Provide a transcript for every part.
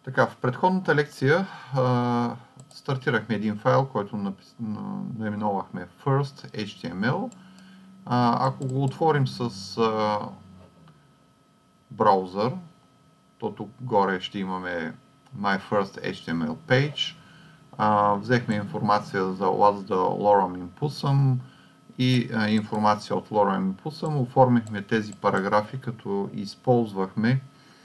Така, в предходната лекция стартирахме един файл, който наименувахме first HTML. Ако го отворим с браузър, то тук горе ще имаме My First HTML Page. Взехме информация за What's the Lorem Impulsum и информация от Lorem Impulsum. Оформихме тези параграфи, като използвахме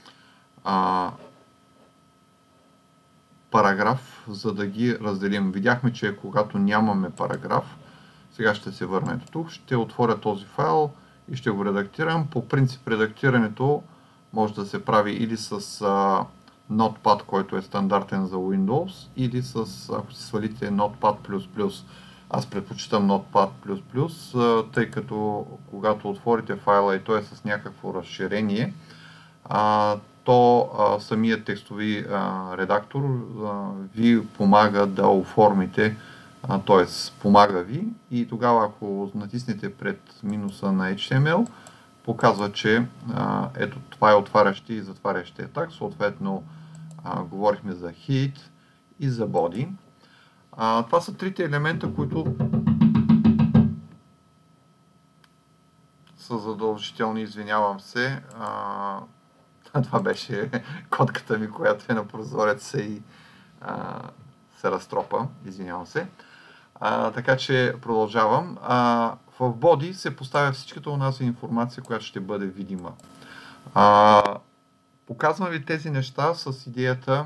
параграф, за да ги разделим. Видяхме, че когато нямаме параграф, сега ще се върнем тук, ще отворя този файл и ще го редактирам. По принцип редактирането може да се прави или с Notepad, който е стандартен за Windows, или с, ако си свалите Notepad++. Аз предпочитам Notepad++, тъй като когато отворите файла и той е с някакво разширение, то самият текстови редактор ви помага да оформите, т.е. помага ви, и тогава, ако натиснете пред минуса на HTML, показва, че ето това е отварящи и затварящия таг. Съответно, говорихме за head и за body. Това са трите елемента, които са задължителни, извинявам се. Това беше котката ми, която е на прозореца и се разтропа. Извинявам се. Така че продължавам. В body се поставя всичката онази информация, която ще бъде видима. Показвам ви тези неща с идеята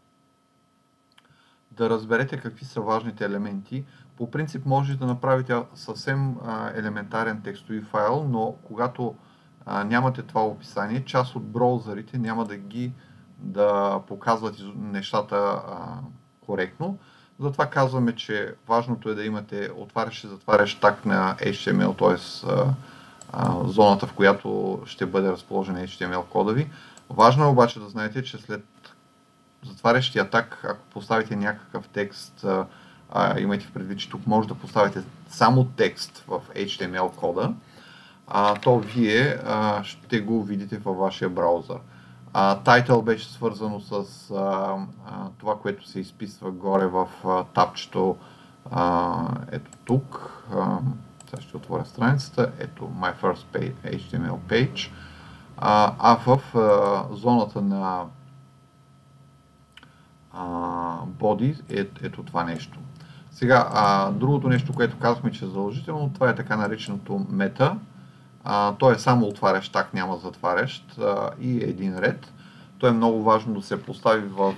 да разберете какви са важните елементи. По принцип можете да направите съвсем елементарен текстови файл, но когато нямате това описание, част от браузърите няма да показват нещата коректно. Затова казваме, че важното е да имате отварящ и затварящ таг на HTML, т.е. зоната, в която ще бъде разположен HTML кода ви. Важно е обаче да знаете, че след затварящия таг, ако поставите някакъв текст, имайте в предвид, че тук може да поставите само текст в HTML кода, то вие ще го видите във вашия браузър. Title беше свързано с това, което се изписва горе в тапчето. Ето тук. Сега ще отворя страницата. Ето My First HTML Page. В зоната на body ето това нещо. Сега, другото нещо, което казахме, че е задължително, това е така нареченото мета. Той е само отварящ таг, няма затварящ и един ред. То е много важно да се постави в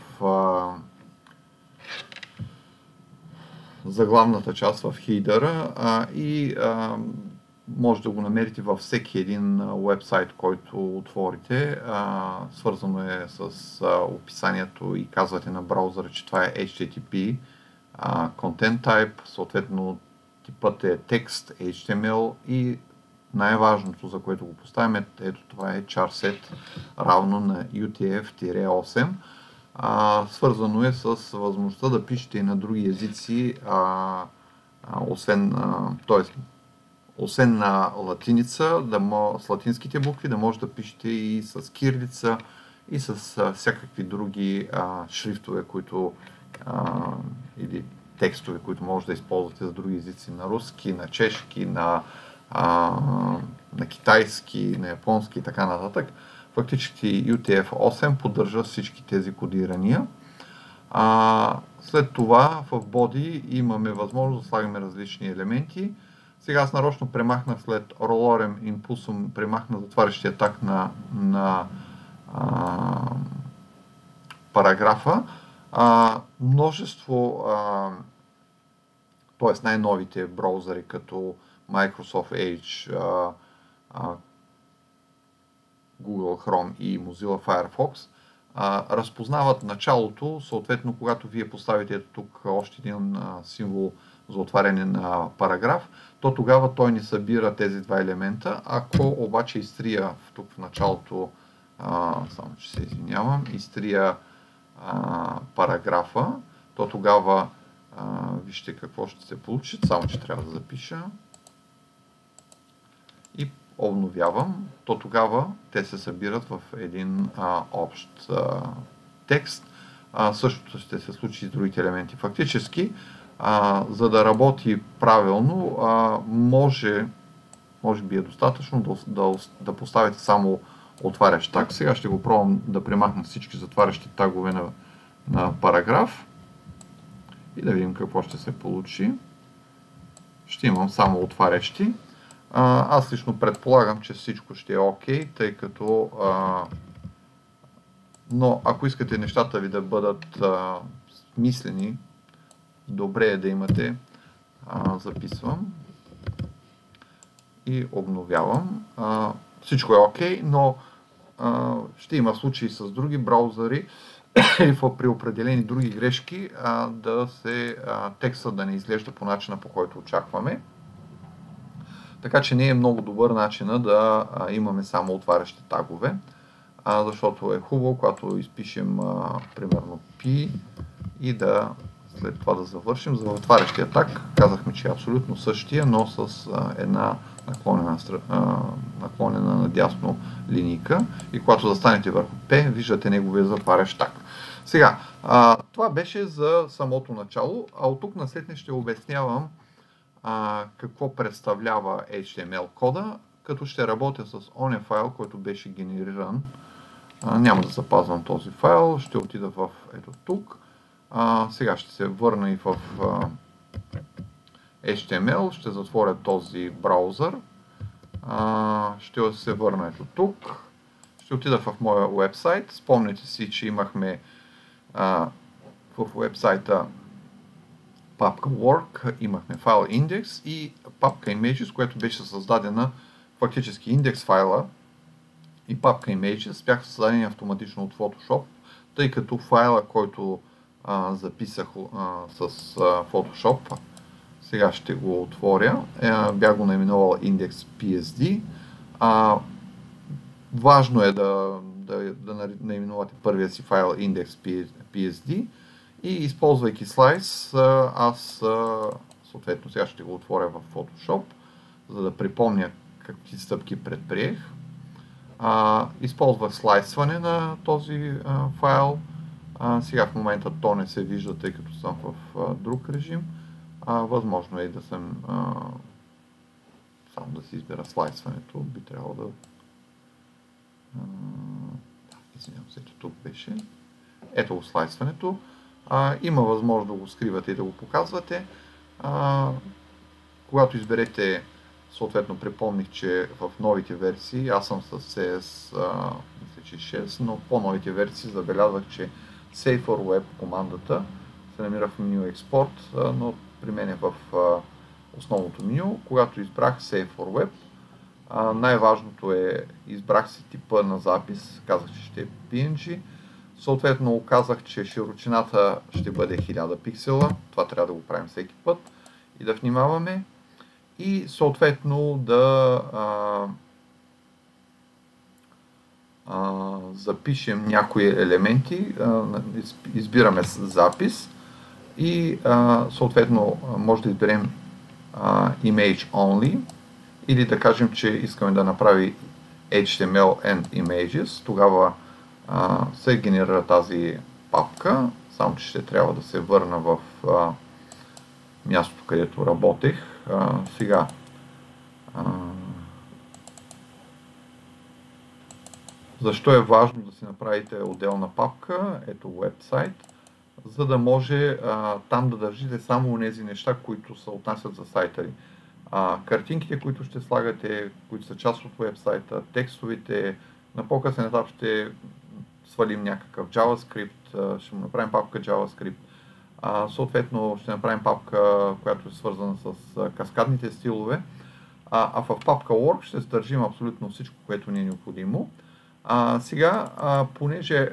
заглавната част, в хейдъра, и може да го намерите във всеки един уебсайт, който отворите. Свързано е с описанието и казвате на браузъра, че това е HTTP Content Type, съответно типът е текст HTML и най-важното, за което го поставяме, ето това е charset равно на UTF-8. Свързано е с възможността да пишете и на други езици, освен на латиница, с латинските букви, да може да пишете и с кирилица и с всякакви други шрифтове, или текстове, които може да използвате за други езици, на руски, на чешки, на китайски, на японски и така нататък. Фактически UTF-8 поддържа всички тези кодирания. След това в body имаме възможност да слагаме различни елементи. Сега аз нарочно премахнах след Lorem Impulsum, премахнах затварящия таг на параграфа. Множество, т.е. най-новите браузъри, като Microsoft Edge, Google Chrome и Mozilla Firefox, разпознават началото, съответно когато вие поставите тук още един символ за отваряне на параграф, то тогава той не събира тези два елемента. Ако обаче изтрия тук в началото, само че се извинявам, изтрия параграфа, то тогава вижте какво ще се получи, само че трябва да запиша и обновявам, то тогава те се събират в един общ текст. Същото ще се случи и с другите елементи. Фактически, за да работи правилно, може би е достатъчно да поставите само отварящ таг. Сега ще го пробвам да премахна всички затварящи тагове на параграф и да видим какво ще се получи. Ще имам само отварящи. Аз лично предполагам, че всичко ще е окей, тъй като но ако искате нещата ви да бъдат смислени, добре е да имате, записвам и обновявам. Всичко е окей, но ще има случаи с други браузъри или при определени други грешки текстът да не изглежда по начина, по който очакваме. Така че не е много добър начинът да имаме само отварящи тагове, защото е хубаво, когато изпишем примерно P и след това да завършим. За отварящия таг казахме, че е абсолютно същия, но с една наклонена надясно линийка, и когато застанете върху P, виждате неговия затварящ таг. Сега, това беше за самото начало, а от тук насетне ще обяснявам какво представлява HTML кода, като ще работя с оня файл, който беше генериран. Няма да запазвам този файл, ще отида в ето тук. Сега ще се върна и в HTML, ще затворя този браузър. Ще се върна ето тук. Ще отида в моя уебсайт. Спомните си, че имахме в уебсайта папка Work, имахме файл Index и папка Images, която беше създадена фактически Index файла и папка Images бяха създадени автоматично от Photoshop, тъй като файла, който записах с Photoshop, сега ще го отворя, бях го наименувал Index.psd. Важно е да наименувате първия си файл Index.psd и използвайки слайс, аз съответно сега ще го отворя в Photoshop, за да припомня какви стъпки предприех. Използвах слайсване на този файл. Сега в момента то не се вижда, тъй като съм в друг режим. Възможно е да съм само да си избера слайсването. Би трябвало да... Извинявам се, тук беше. Ето го слайсването. Има възможност да го скривате и да го показвате. Когато изберете, съответно припомних, че в новите версии, аз съм с CS, мисля, че 6, но по новите версии забелязах, че Save for Web командата се намира в меню Export, но при мен е в основното меню. Когато избрах Save for Web, най-важното е, избрах си типа на запис, казах, че ще е PNG. Съответно, оказах, че широчината ще бъде 1000 пиксела. Това трябва да го правим всеки път и да внимаваме. И съответно да запишем някои елементи. Избираме запис и съответно може да изберем Image Only или да кажем, че искаме да направи HTML and Images. Тогава се генерира тази папка, само че ще трябва да се върна в мястото, където работех. Сега защо е важно да си направите отделна папка, ето website, за да може там да държите само тези неща, които се отнасят за сайта ви. Картинките, които ще слагате, които са част от вебсайта, текстовете, на по-късен етап ще свалим някакъв JavaScript, ще му направим папка JavaScript. Съответно ще направим папка, която е свързана с каскадните стилове. А в папка Work ще държим абсолютно всичко, което ни е необходимо. Сега, понеже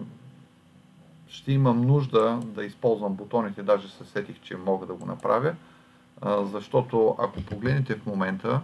ще имам нужда да използвам бутоните, даже се сетих, че мога да го направя, защото ако погледнете в момента,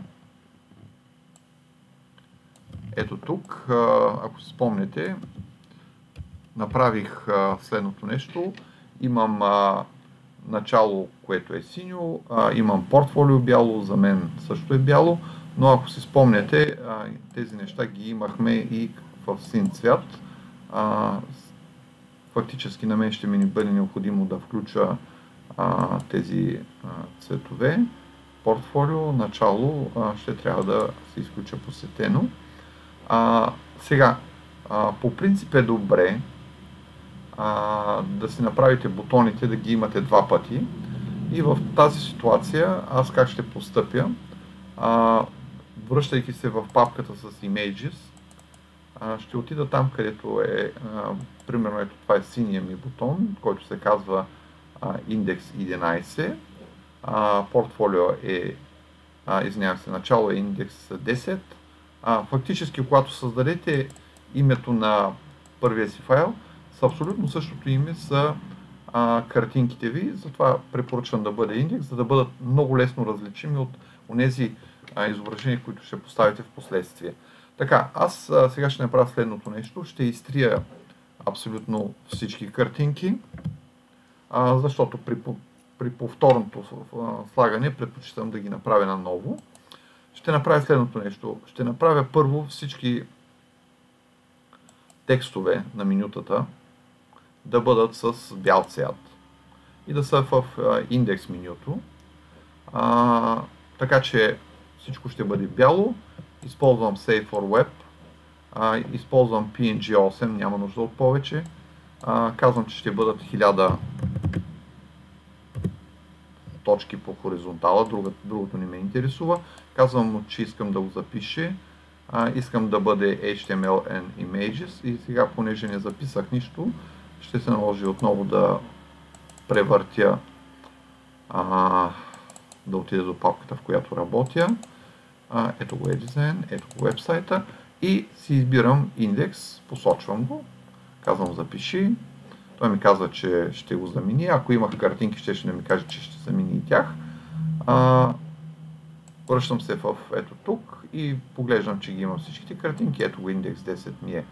ето тук, ако се спомнете, направих следното нещо. Имам начало, което е синьо, имам портфолио бяло, за мен също е бяло, но ако си спомняте, тези неща ги имахме и в син цвят. фактически на мен ще ми бъде необходимо да включа тези цветове. Портфолио, начало ще трябва да се изключа посетено. Сега, по принцип е добре да си направите бутоните, да ги имате два пъти. И в тази ситуация аз как ще постъпя? Връщайки се в папката с Images, ще отида там, където е, примерно ето това е синия ми бутон, който се казва Index 11. Портфолио е, извинявам се, начало е Index 10. Фактически, когато създадете името на първия си файл, с абсолютно същото име са картинките ви, затова препоръчвам да бъде индекс, за да бъдат много лесно различими от онези изображения, които ще поставите в последствие. Така, аз сега ще направя следното нещо. Ще изтрия абсолютно всички картинки, защото при повторното слагане предпочитам да ги направя наново. Ще направя следното нещо. Ще направя първо всички текстове на менютата да бъдат с бял цвят и да са в индекс менюто. Така че всичко ще бъде бяло. Използвам Save for Web. Използвам PNG8, няма нужда от повече. Казвам, че ще бъдат 1000 точки по хоризонтала, другото не ме интересува. Казвам му, че искам да го запише. Искам да бъде HTML and Images и сега, понеже не записах нищо, ще се наложи отново да превъртя, да отида до папката, в която работя. Ето го е дизайн, ето го вебсайта и си избирам индекс, посочвам го, казвам запиши. Той ми казва, че ще го замени. Ако имах картинки, ще ми каже, че ще замени и тях. Връщам се в ето тук и поглеждам, че ги имам всичките картинки. Ето го индекс 10 ми е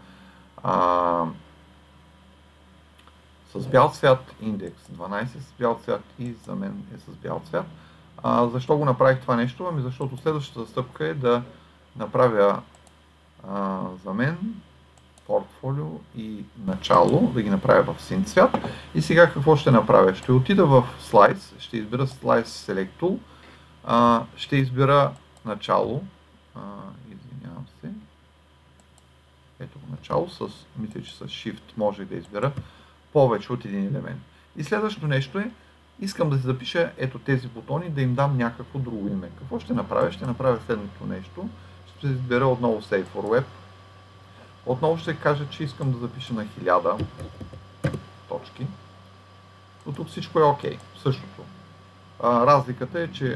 с бял цвят, индекс 12 с бял цвят и за мен е с бял цвят. Защо го направих това нещо? Ами защото следващата стъпка е да направя за мен портфолио и начало, да ги направя в син цвят. И сега какво ще направя? Ще отида в Slice, ще избера Slice Select Tool, ще избера начало, извинявам се, ето го начало, мисля, че с Shift може да избера повече от един елемент. И следващото нещо е, искам да се запиша ето тези бутони, да им дам някакво друго име. Какво ще направя? Ще направя следното нещо. Ще избера отново Save for Web. Отново ще кажа, че искам да запиша на 1000 точки. До тук всичко е окей. Същото. Разликата е, че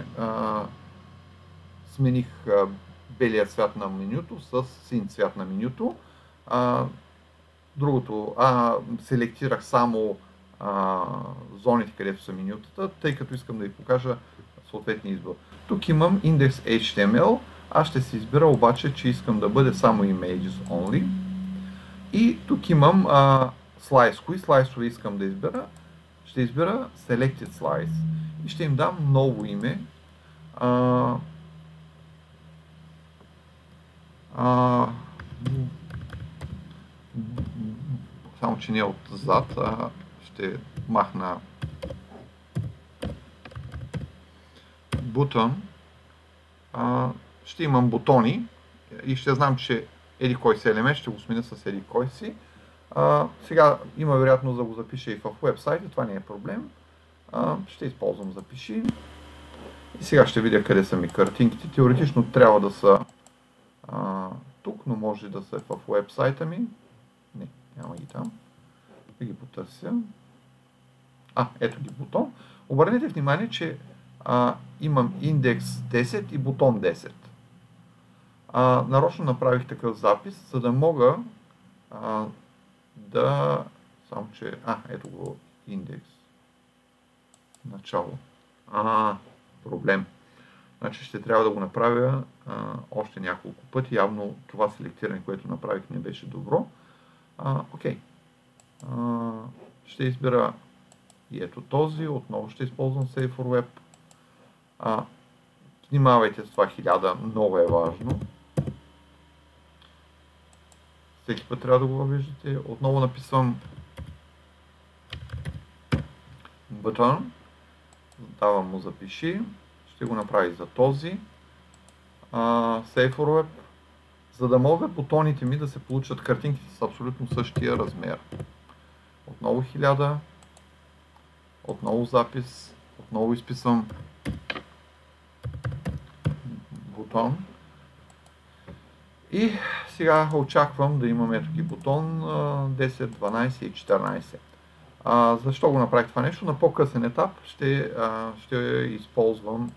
смених белия цвят на менюто с син цвят на менюто. Другото, селектирах само зоните, където са менютата, тъй като искам да ви покажа съответния избор. Тук имам Index HTML, аз ще си избера обаче, че искам да бъде само Images Only. И тук имам Slice. Кои слайсове искам да избера? Ще избера Selected Slice и ще им дам ново име. Само, че не отзад, ще махна бутон. Ще имам бутони и ще знам, че еди кой си елемент, ще го сменя с еди кой си. Сега има вероятност да го запиша и в вебсайта, това не е проблем. Ще използвам запиши. И сега ще видя къде са ми картинките. Теоретично трябва да са тук, но може да са в вебсайта ми. Не, няма ги там. Да ги потърся. Ето ги бутон. Обърнете внимание, че имам индекс 10 и бутон 10. Нарочно направих такъв запис, за да мога да... Само че... ето го индекс. Начало. Проблем. Значи ще трябва да го направя още няколко пъти. Явно това селектиране, което направих, не беше добро. Окей. Ще избера и ето този. Отново ще използвам Save for Web. Внимавайте с това 1000. Много е важно. Всеки път трябва да го виждате. Отново написвам button, давам му запиши, ще го направи за този, Save for Web, за да могат бутоните ми да се получат картинките с абсолютно същия размер. Отново 1000, отново запис, отново изписвам бутон и сега очаквам да имаме ето ги бутон 10, 12 и 14. Защо го направих това нещо? На по-късен етап ще използвам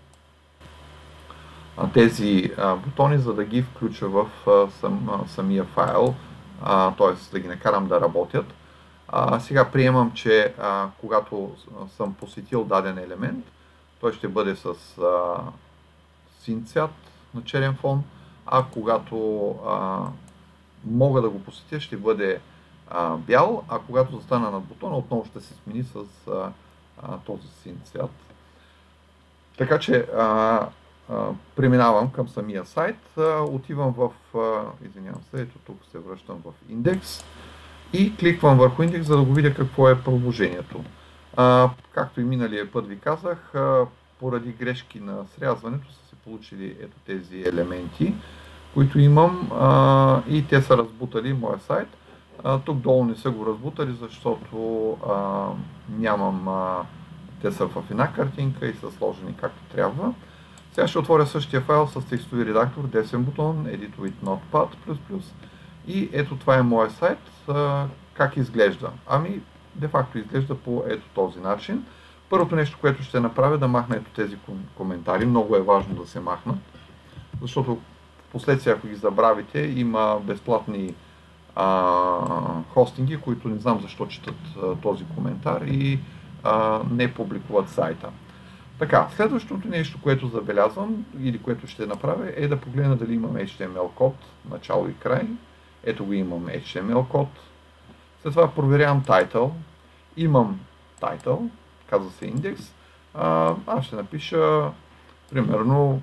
тези бутони, за да ги включа в самия файл, т.е. да ги накарам да работят. Сега приемам, че когато съм посетил даден елемент, той ще бъде с син цвят на черен фон, а когато мога да го посетя, ще бъде бял, а когато застана над бутона, отново ще се смени с този син цвят. Така че преминавам към самия сайт, отивам в, извинявам се, ето тук се връщам в индекс и кликвам върху индекс, за да го видя какво е приложението. Както и миналия път ви казах, поради грешки на срязването са се получили ето тези елементи, които имам и те са разбутали моя сайт. Тук долу не са го разбутали, защото нямам, те са в една картинка и са сложени както трябва. Сега ще отворя същия файл с текстови редактор, десен бутон, Edit with Notepad++. И ето това е моят сайт. Как изглежда? Ами, де-факто изглежда по ето този начин. Първото нещо, което ще направя, да махна ето тези коментари. Много е важно да се махнат, защото в последствие, ако ги забравите, има безплатни хостинги, които не знам защо четат този коментар и не публикуват сайта. Така, следващото нещо, което забелязвам или което ще направя, е да погледна дали имам HTML код, начало и край. Ето го имам HTML код. След това проверявам title. Имам title, казва се индекс. Аз ще напиша примерно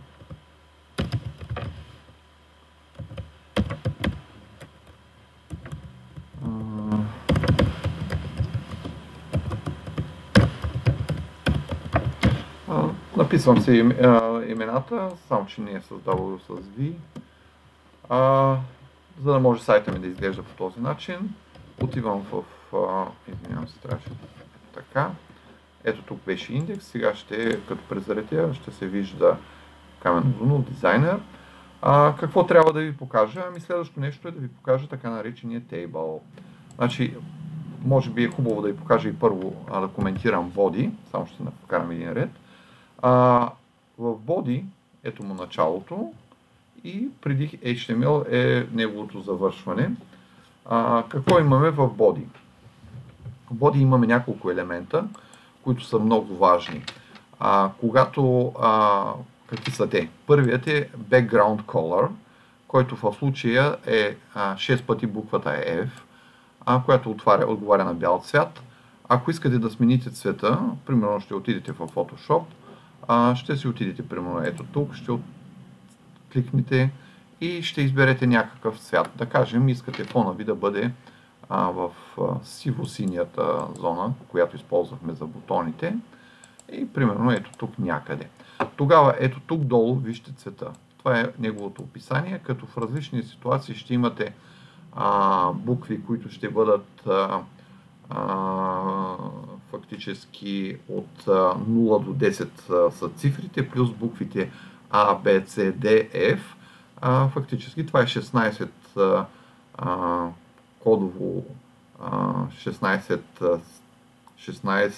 написвам се имената, само че не е създавал с V, за да може сайта ми да изглежда по този начин. Отивам в, извинявам се, трябваше така. Ето тук беше индекс, сега като презаретя, ще се вижда каменно зоно, дизайнер. Какво трябва да ви покажа? Ами следващото нещо е да ви покажа така наречения table. Значи, може би е хубаво да ви покажа и първо да коментирам body, само ще покарам един ред. В body, ето му началото и преди HTML е неговото завършване. Какво имаме в body? В body имаме няколко елемента, които са много важни. Какви са те? Първият е background color, който в случая е 6 пъти буквата F, която отговаря на бял цвят. Ако искате да смените цвета, примерно ще отидете в Photoshop, ще си отидете примерно ето тук, ще кликнете и ще изберете някакъв цвят. Да кажем, искате фона ви да бъде в сиво-синята зона, която използвахме за бутоните. И примерно ето тук някъде. Тогава ето тук долу вижте цвета. Това е неговото описание, като в различни ситуации ще имате букви, които ще бъдат фактически от 0 до 10 са цифрите, плюс буквите A, B, C, D, F. Фактически това е 16 кодово 16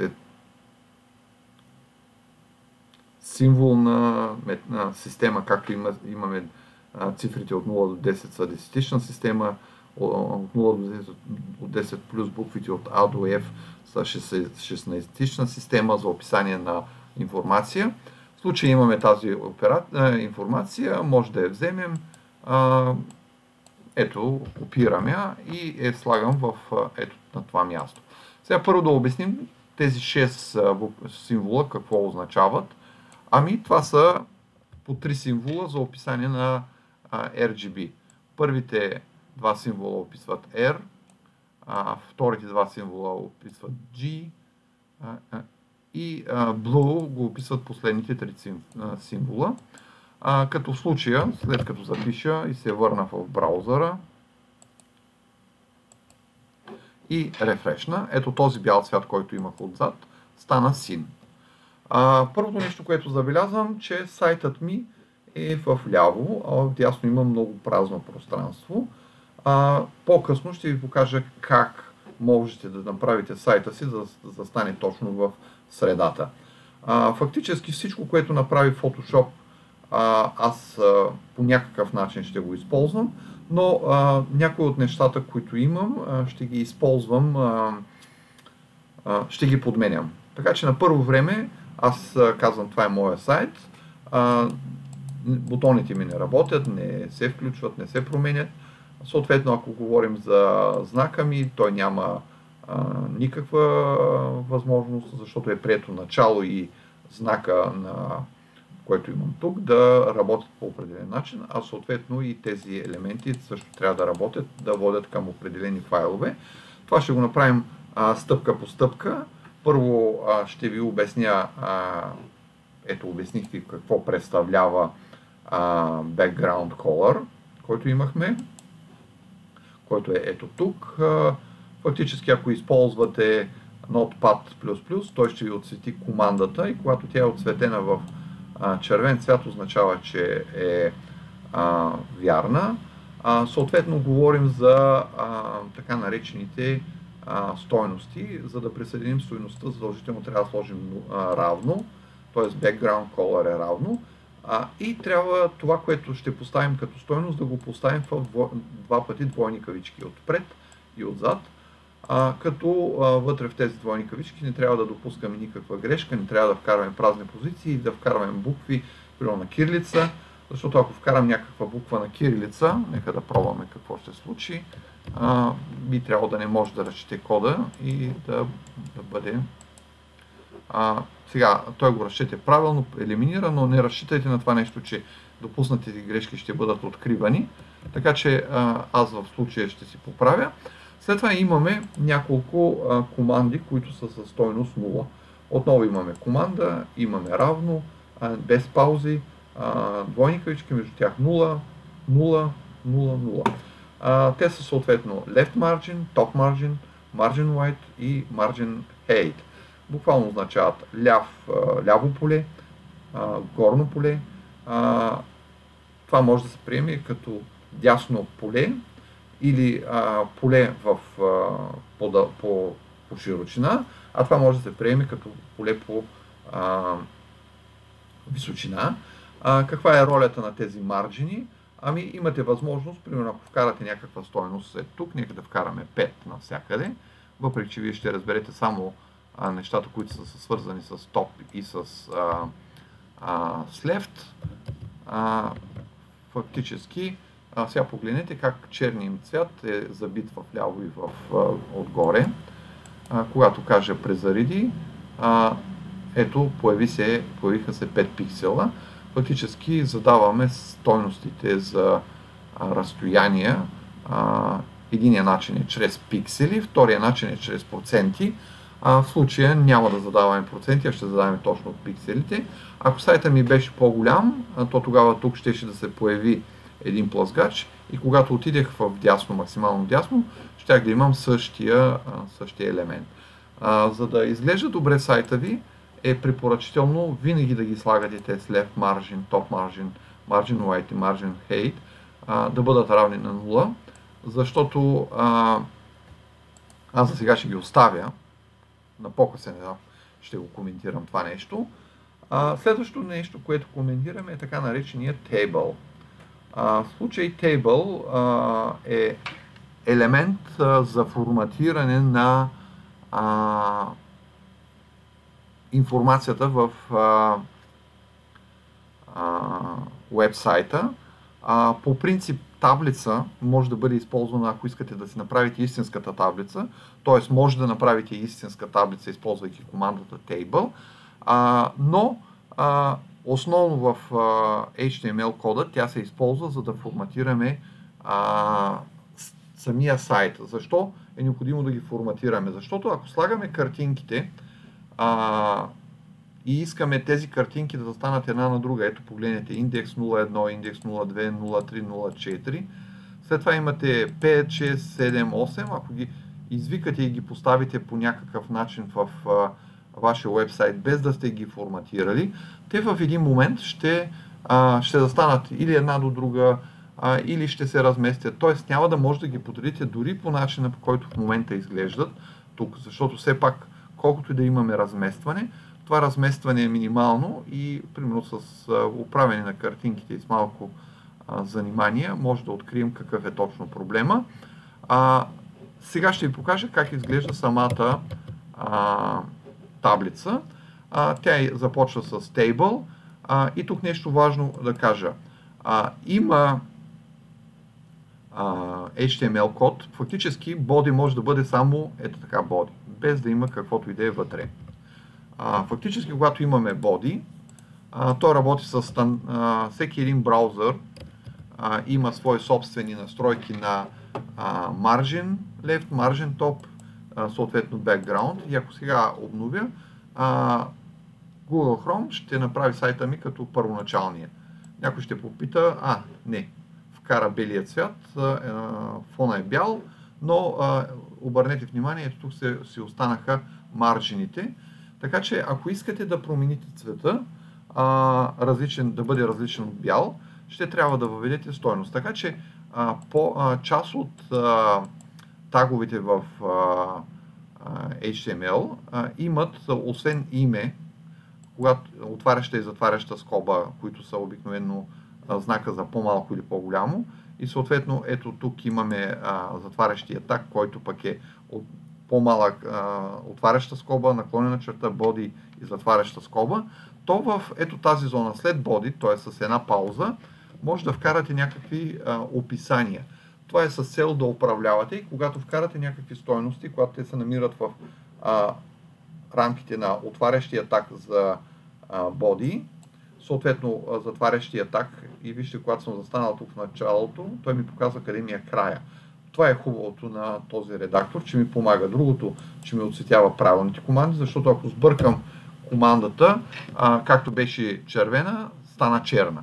символна система, както имаме цифрите от 0 до 10 са десетична система, от 0 до 10 плюс буквите от A до F са 16-тична система за описание на информация. В случай имаме тази информация, може да я вземем, ето, копирам я и я слагам в ето на това място. Сега първо да обясним тези 6 символа какво означават. Ами това са по 3 символа за описание на RGB. Първите 2 символа описват R, вторите 2 символа описват G и blue го описват последните три символа. Като в случая, след като запиша и се върна в браузъра и рефрешна, ето този бял цвят, който имах отзад, стана син. Първото нещо, което забелязвам, че сайтът ми е в ляво, а в дясно има много празно пространство. По-късно ще ви покажа как можете да направите сайта си, за да стане точно в средата. Фактически всичко, което направи Photoshop, аз по някакъв начин ще го използвам, но някои от нещата, които имам, ще ги използвам, ще ги подменям. Така че на първо време аз казвам, това е моя сайт, бутоните ми не работят, не се включват, не се променят. Съответно, ако говорим за знака ми, той няма никаква възможност, защото е прието начало и знака, който имам тук, да работят по определен начин, а съответно и тези елементи също трябва да работят, да водят към определени файлове. Това ще го направим стъпка по стъпка. Първо ще ви обясня, ето обясних ви какво представлява background color, който имахме, който е ето тук. Фактически, ако използвате Notepad++, той ще ви отцвети командата и когато тя е отцветена в червен цвят, означава, че е вярна. Съответно, говорим за така наречените стойности. За да присъединим стойността, задължително трябва да сложим равно, т.е. background color е равно. И трябва това, което ще поставим като стойност, да го поставим в два пъти двойни кавички, отпред и отзад. Като вътре в тези двойни кавички не трябва да допускаме никаква грешка, не трябва да вкарваме празни позиции, да вкарваме букви, примерно на кирилица, защото ако вкарам някаква буква на кирилица, нека да пробваме какво ще случи, би трябвало да не може да разчете кода и да бъде... Сега, той го разчете правилно, елиминира, но не разчитайте на това нещо, че допуснатите грешки ще бъдат откривани, така че аз в случая ще си поправя. След това имаме няколко команди, които са със стойност 0. Отново имаме команда, имаме равно, без паузи, двойни кавички, между тях 0, 0, 0, 0. Те са съответно left margin, top margin, margin white и margin height. Буквално означават ляво поле, горно поле. Това може да се приеме като дясно поле или поле по широчина, а това може да се приеме като поле по височина. Каква е ролята на тези марджини? Ами имате възможност, примерно ако вкарате някаква стойност след тук, нека да вкараме 5 навсякъде, въпреки че вие ще разберете само нещата, които са свързани с top и с left. Фактически, сега погледнете как черният цвят е забит в ляво и отгоре. Когато кажа презареди, ето появиха се 5 пиксела. Фактически задаваме стойностите за разстояния. Единият начин е чрез пиксели, втория начин е чрез проценти. В случая няма да задаваме проценти, а ще задаваме точно от пикселите. Ако сайта ми беше по-голям, то тогава тук щеше да се появи един плъзгач и когато отидех в дясно, максимално дясно, щях да имам същия елемент. За да изглежда добре сайта ви, е препоръчително винаги да ги слагате те с left margin, top margin, margin white и margin height да бъдат равни на 0, защото аз за сега ще ги оставя, на по-късен етап ще го коментирам това нещо. Следващото нещо, което коментираме е така наречения table. В случай table е елемент за форматиране на информацията в уебсайта. По принцип таблица може да бъде използвана, ако искате да си направите истинската таблица, т.е. може да направите истинска таблица, използвайки командата table, но основно в HTML кода тя се използва, за да форматираме самия сайт. Защо е необходимо да ги форматираме? Защото ако слагаме картинките и искаме тези картинки да станат една на друга. Ето погледнете индекс 01, индекс 02, 03, 04. След това имате 5, 6, 7, 8. Ако ги извикате и ги поставите по някакъв начин в вашия уебсайт, без да сте ги форматирали, те в един момент ще застанат или една до друга, или ще се разместят. Т.е. няма да може да ги подредите дори по начина, по който в момента изглеждат тук, защото все пак, колкото и да имаме разместване, това разместване е минимално и примерно с управяне на картинките и с малко занимание може да открием какъв е точно проблема. Сега ще ви покажа как изглежда самата таблица. Тя започва с table и тук нещо важно да кажа. Има HTML код, фактически body може да бъде само ето така body, без да има каквото и да е вътре. Фактически, когато имаме body, той работи с всеки един браузър, има свои собствени настройки на margin left, margin top, съответно background. И ако сега обновя, Google Chrome ще направи сайта ми като първоначалния. Някой ще попита, не, вкара белия цвят, фона е бял, но обърнете внимание, ето тук си останаха маржините. Така че, ако искате да промените цвета, да бъде различен от бял, ще трябва да въведете стойност. Така че, част от таговете в HTML имат, освен име, когато отваряща и затваряща скоба, които са обикновено знака за по-малко или по-голямо. И съответно, ето тук имаме затварящия таг, който пък е от по-малък отваряща скоба, наклонена черта, body и затваряща скоба. То в ето тази зона след body, т.е. с една пауза, може да вкарате някакви описания. Това е с цел да управлявате и когато вкарате някакви стойности, когато те се намират в рамките на отварящия таг за body, съответно затварящия таг, и вижте, когато съм застанал тук в началото, той ми показва къде ми е края. Това е хубавото на този редактор, че ми помага. Другото, че ми отцветява правилните команди, защото ако сбъркам командата, както беше червена, стана черна.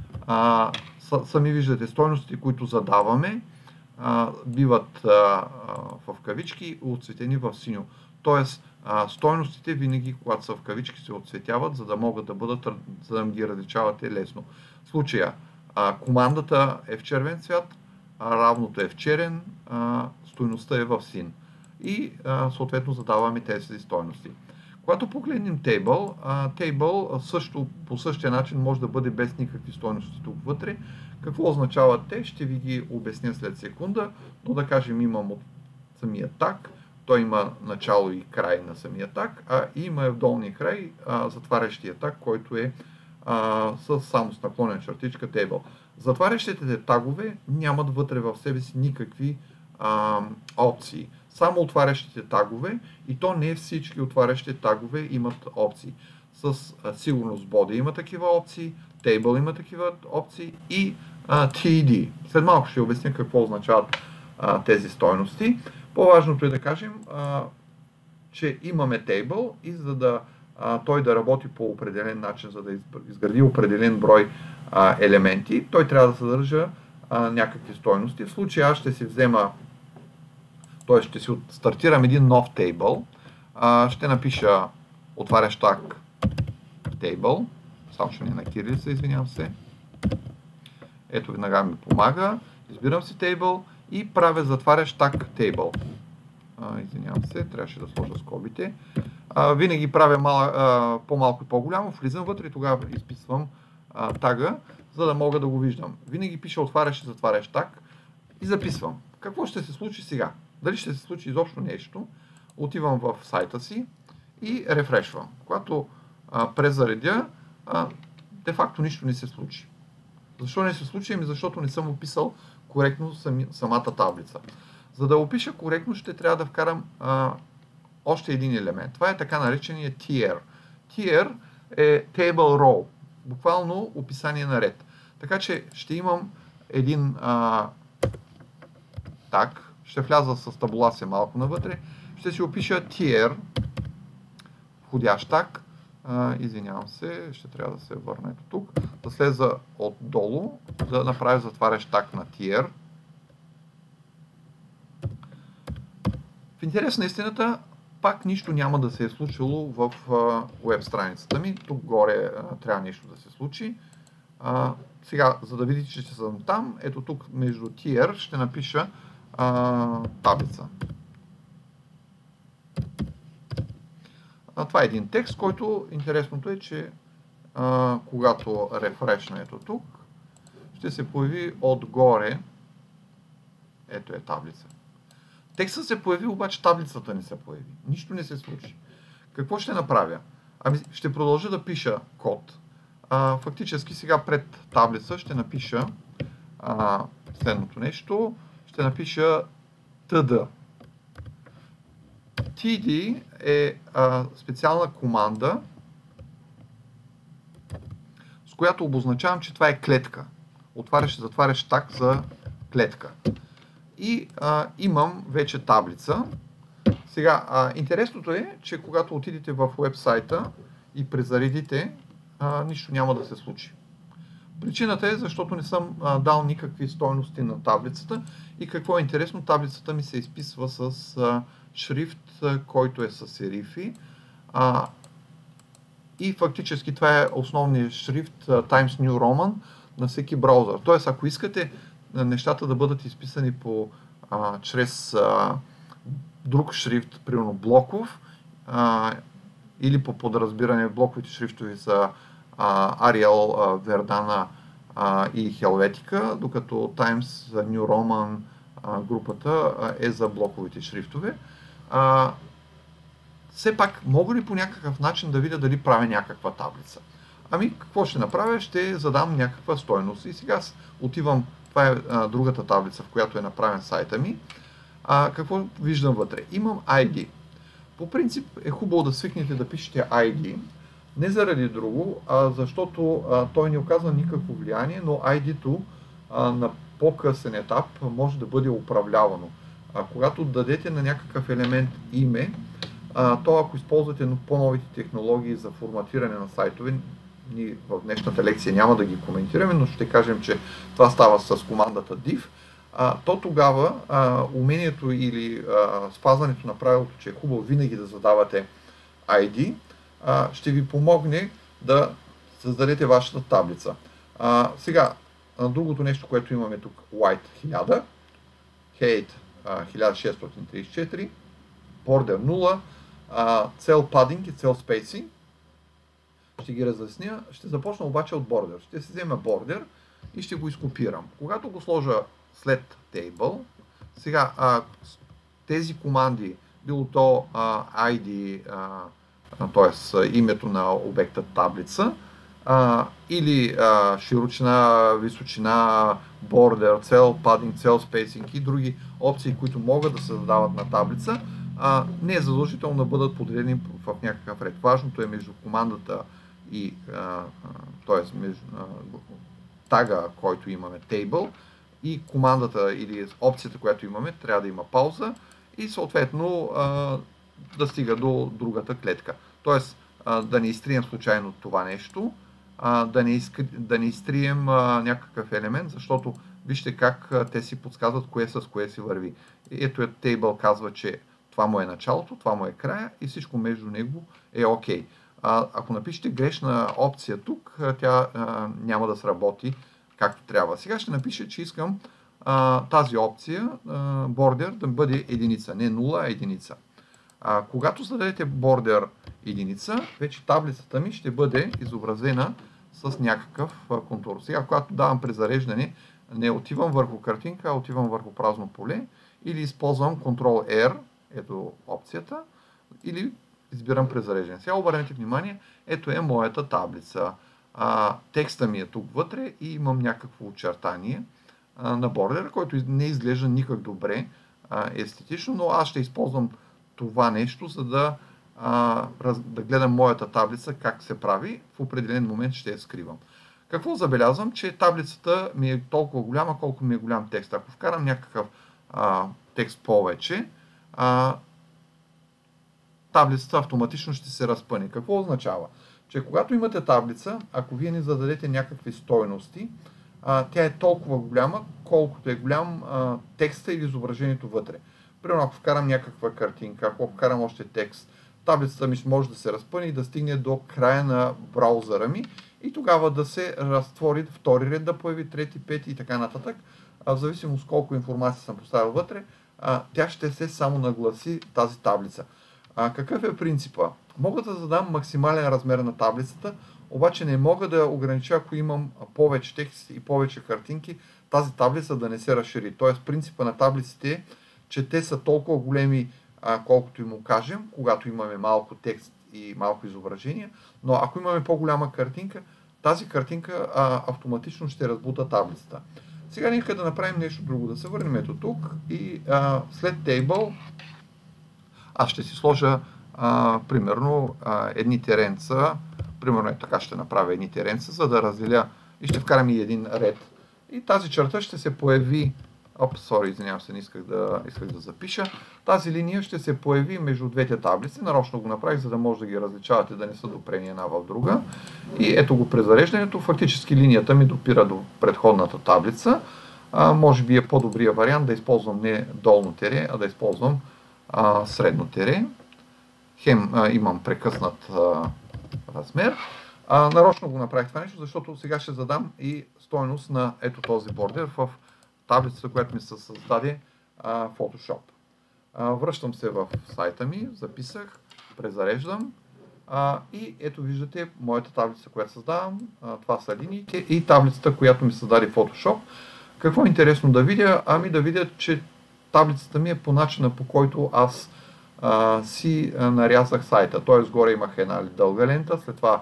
Сами виждате, стойностите, които задаваме, биват в кавички отцветени в синьо. Тоест, стойностите винаги, когато са в кавички, се отцветяват, за да могат да бъдат, за да ги различавате лесно. В случая, командата е в червен цвят, равното е в черен, стойността е в син. И съответно задаваме тези стойности. Когато погледнем table, table също по същия начин може да бъде без никакви стойности тук вътре. Какво означават те? Ще ви ги обясня след секунда, но да кажем имам от самия таг, той има начало и край на самия таг, и има в долния край затварящия таг, който е само с наклонена чертичка table. Затварящите тагове нямат вътре в себе си никакви опции. Само отварящите тагове, и то не всички отварящи тагове имат опции. С сигурност body има такива опции, table има такива опции и TD. След малко ще обясня какво означават тези стойности. По-важното е да кажем, че имаме table и за да той да работи по определен начин, за да изгради определен брой елементи, той трябва да съдържа някакви стойности. В случая аз ще си взема, т.е. ще си стартирам един нов table, ще напиша отварящ таг table, само ще не на кирилица, извинявам се. Ето веднага ми помага, избирам си table и правя затварящ таг table. Извинявам се, трябваше да сложа скобите. Винаги правя по-малко и по-голямо, влизам вътре и тогава изписвам тага, за да мога да го виждам. Винаги пиша отварящ и затварящ таг и записвам. Какво ще се случи сега? Дали ще се случи изобщо нещо? Отивам в сайта си и рефрешвам. Когато презаредя, де-факто нищо не се случи. Защо не се случи? Защото не съм описал коректно самата таблица. За да опиша коректно, ще трябва да вкарам още един елемент. Това е така наречения tier. Tier е table row. Буквално описание на ред. Така че ще имам един таг. Ще вляза с табулация малко навътре. Ще си опиша tier, входящ таг, Извинявам се, ще трябва да се върна ето тук. Да слеза отдолу, да направя затварящ так на tier. В интерес на истината, пак нищо няма да се е случило в веб страницата ми. Тук горе трябва нещо да се случи. Сега, за да видите, че съм там, ето тук между tier ще напиша таблица. Това е един текст, който интересното е, че когато рефрешна ето тук, ще се появи отгоре, ето е таблица. Текстът се появи, обаче таблицата не се появи. Нищо не се случи. Какво ще направя? Ще продължа да пиша код. Фактически сега пред таблица ще напиша следното нещо. Ще напиша td. td е специална команда, с която обозначавам, че това е клетка. Отваряш и затваряш так за клетка. И имам вече таблица. Сега, интересното е, че когато отидете в уебсайта и презаредите, нищо няма да се случи. Причината е, защото не съм дал никакви стойности на таблицата и какво е интересно, таблицата ми се изписва с шрифт, който е с серифи. И фактически това е основният шрифт Times New Roman на всеки браузър. Тоест, ако искате нещата да бъдат изписани чрез друг шрифт, примерно блоков, или по подразбиране блоковите шрифтови са Arial, Verdana и Helvetica, докато Times New Roman групата е за блоковите шрифтове. Все пак, мога ли по някакъв начин да видя дали правя някаква таблица? Какво ще направя? Ще задам някаква стойност. И сега отивам, това е другата таблица, в която е направен сайта ми. Какво виждам вътре? Имам ID. По принцип е хубаво да свикнете да пишете ID, не заради друго, защото той не оказва никакво влияние, но ID-то на по-късен етап може да бъде управлявано. Когато дадете на някакъв елемент име, то ако използвате по-новите технологии за форматиране на сайтове, ние в днешната лекция няма да ги коментираме, но ще кажем, че това става с командата div, то тогава умението или спазването на правилото, че е хубаво винаги да задавате ID, ще ви помогне да създадете вашата таблица. Сега, другото нещо, което имаме тук, white 1000, height 1634, border 0, cell padding и cell spacing. Ще ги разясня. Ще започна обаче от border. Ще се взема border и ще го изкопирам. Когато го сложа след table, сега тези команди, било то ID, т.е. името на обекта таблица, или широчина, височина, border, cell padding, cell spacing и други опции, които могат да се задават на таблица, не е задължително да бъдат подредени в някакъв ред. Важното е между командата и т.е. между тага, който имаме table, и командата или опцията, която имаме, трябва да има пауза и съответно да стига до другата клетка. Тоест да не изтрием случайно това нещо, да не изтрием някакъв елемент, защото вижте как те си подсказват кое с кое си върви. Ето е table казва, че това му е началото, това му е края и всичко между него е окей. Ако напишете грешна опция тук, тя няма да сработи както трябва. Сега ще напиша, че искам тази опция, border, да бъде единица. Не 0, а единица. Когато зададете border единица, вече таблицата ми ще бъде изобразена с някакъв контур. Сега, когато давам презареждане, не отивам върху картинка, а отивам върху празно поле или използвам Ctrl-R, ето опцията, или избирам презареждане. Сега обърнете внимание, ето е моята таблица. Текста ми е тук вътре и имам някакво очертание на бордера, който не изглежда никак добре естетично, но аз ще използвам това нещо, за да гледам моята таблица как се прави. В определен момент ще я скривам. Какво забелязвам? Че таблицата ми е толкова голяма, колко ми е голям текст. Ако вкарам някакъв текст повече, таблицата автоматично ще се разпъне. Какво означава? че когато имате таблица, ако вие ни зададете някакви стойности, тя е толкова голяма, колкото е голям текста или изображението вътре. Примерно, ако вкарам някаква картинка, ако вкарам още текст, таблицата ми може да се разпъне и да стигне до края на браузъра ми и тогава да се разтвори втори ред, да появи трети, пети и така нататък. В зависимост колко информация съм поставил вътре, тя ще се само нагласи тази таблица. Какъв е принципа? Мога да задам максимален размер на таблицата, обаче не мога да огранича, ако имам повече текст и повече картинки, тази таблица да не се разшири. Тоест принципа на таблиците е, че те са толкова големи, колкото и му кажем, когато имаме малко текст и малко изображение, но ако имаме по-голяма картинка, тази картинка автоматично ще разбута таблицата. Сега нека да направим нещо друго, да се върнем ето тук и след Table аз ще си сложа примерно едни теренца, примерно е така ще направя едни теренца, за да разделя и ще вкарам и един ред. И тази черта ще се появи, извинявам се, не исках да запиша. Тази линия ще се появи между двете таблици, нарочно го направих, за да може да ги различавате, да не са допрени една в друга. И ето го презареждането, фактически линията ми допира до предходната таблица. Може би е по-добрия вариант да използвам не долно тере, а да използвам средно тере. Хем имам прекъснат размер. Нарочно го направих това нещо, защото сега ще задам и стойност на ето този бордер в таблицата, която ми се създаде Photoshop. Връщам се в сайта ми, записах, презареждам и ето виждате моята таблица, която създавам. Това са линиите и таблицата, която ми създаде Photoshop. Какво е интересно да видя? Ами да видя, че таблицата ми е по начина, по който аз си нарязах сайта. Т.е. горе имах една дълга лента, след това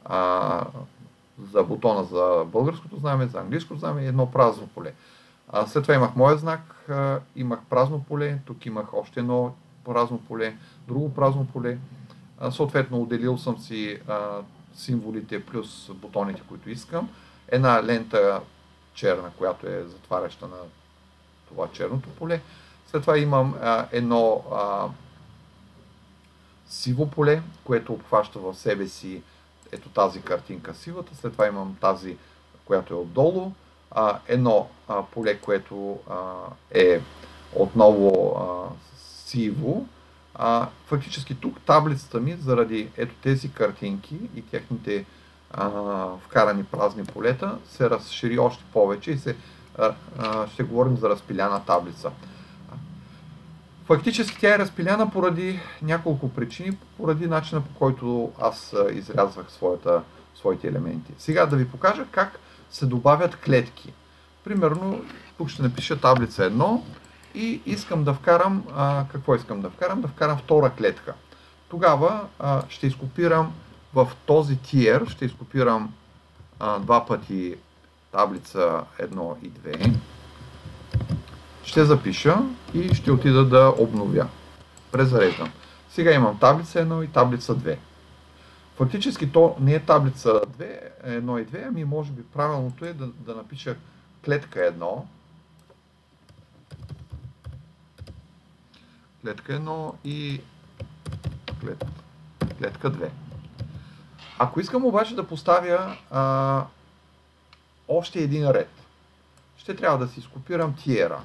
за бутона за българското знаме, за английското знаме и едно празно поле. След това имах моя знак, имах празно поле, тук имах още едно празно поле, друго празно поле. Съответно отделил съм си символите плюс бутоните, които искам. Една лента черна, която е затваряща на това черното поле. След това имам едно сиво поле, което обхваща в себе си ето тази картинка сивата. След това имам тази, която е отдолу. Едно поле, което е отново сиво. Фактически тук таблицата ми, заради ето тези картинки и техните вкарани празни полета, се разшири още повече и ще говорим за разпиляна таблица. Фактически тя е разпиляна поради няколко причини, поради начина, по който аз изрязвах своите елементи. Сега да ви покажа как се добавят клетки. Примерно, тук ще напиша таблица 1 и искам да вкарам, какво искам да вкарам? Да вкарам втора клетка. Тогава ще изкопирам в този tier, ще изкопирам два пъти таблица 1 и 2. Ще запиша и ще отида да обновя. Презареждам. Сега имам таблица 1 и таблица 2. Фактически то не е таблица 1 и 2, ами може би правилното е да напиша клетка 1, клетка 1 и клетка 2. Ако искам обаче да поставя още един ред, ще трябва да си скопирам тиера.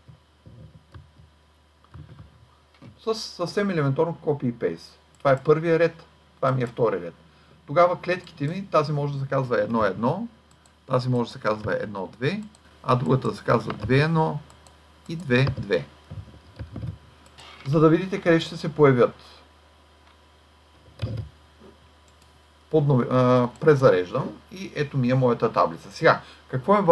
С съвсем елементарно copy и paste. Това е първия ред, това ми е втори ред. Тогава клетките ми, тази може да се казва 1-1, тази може да се казва 1-2, а другата да се казва 2-1 и 2-2. За да видите къде ще се появят. Презареждам и ето ми е моята таблица. Сега, какво е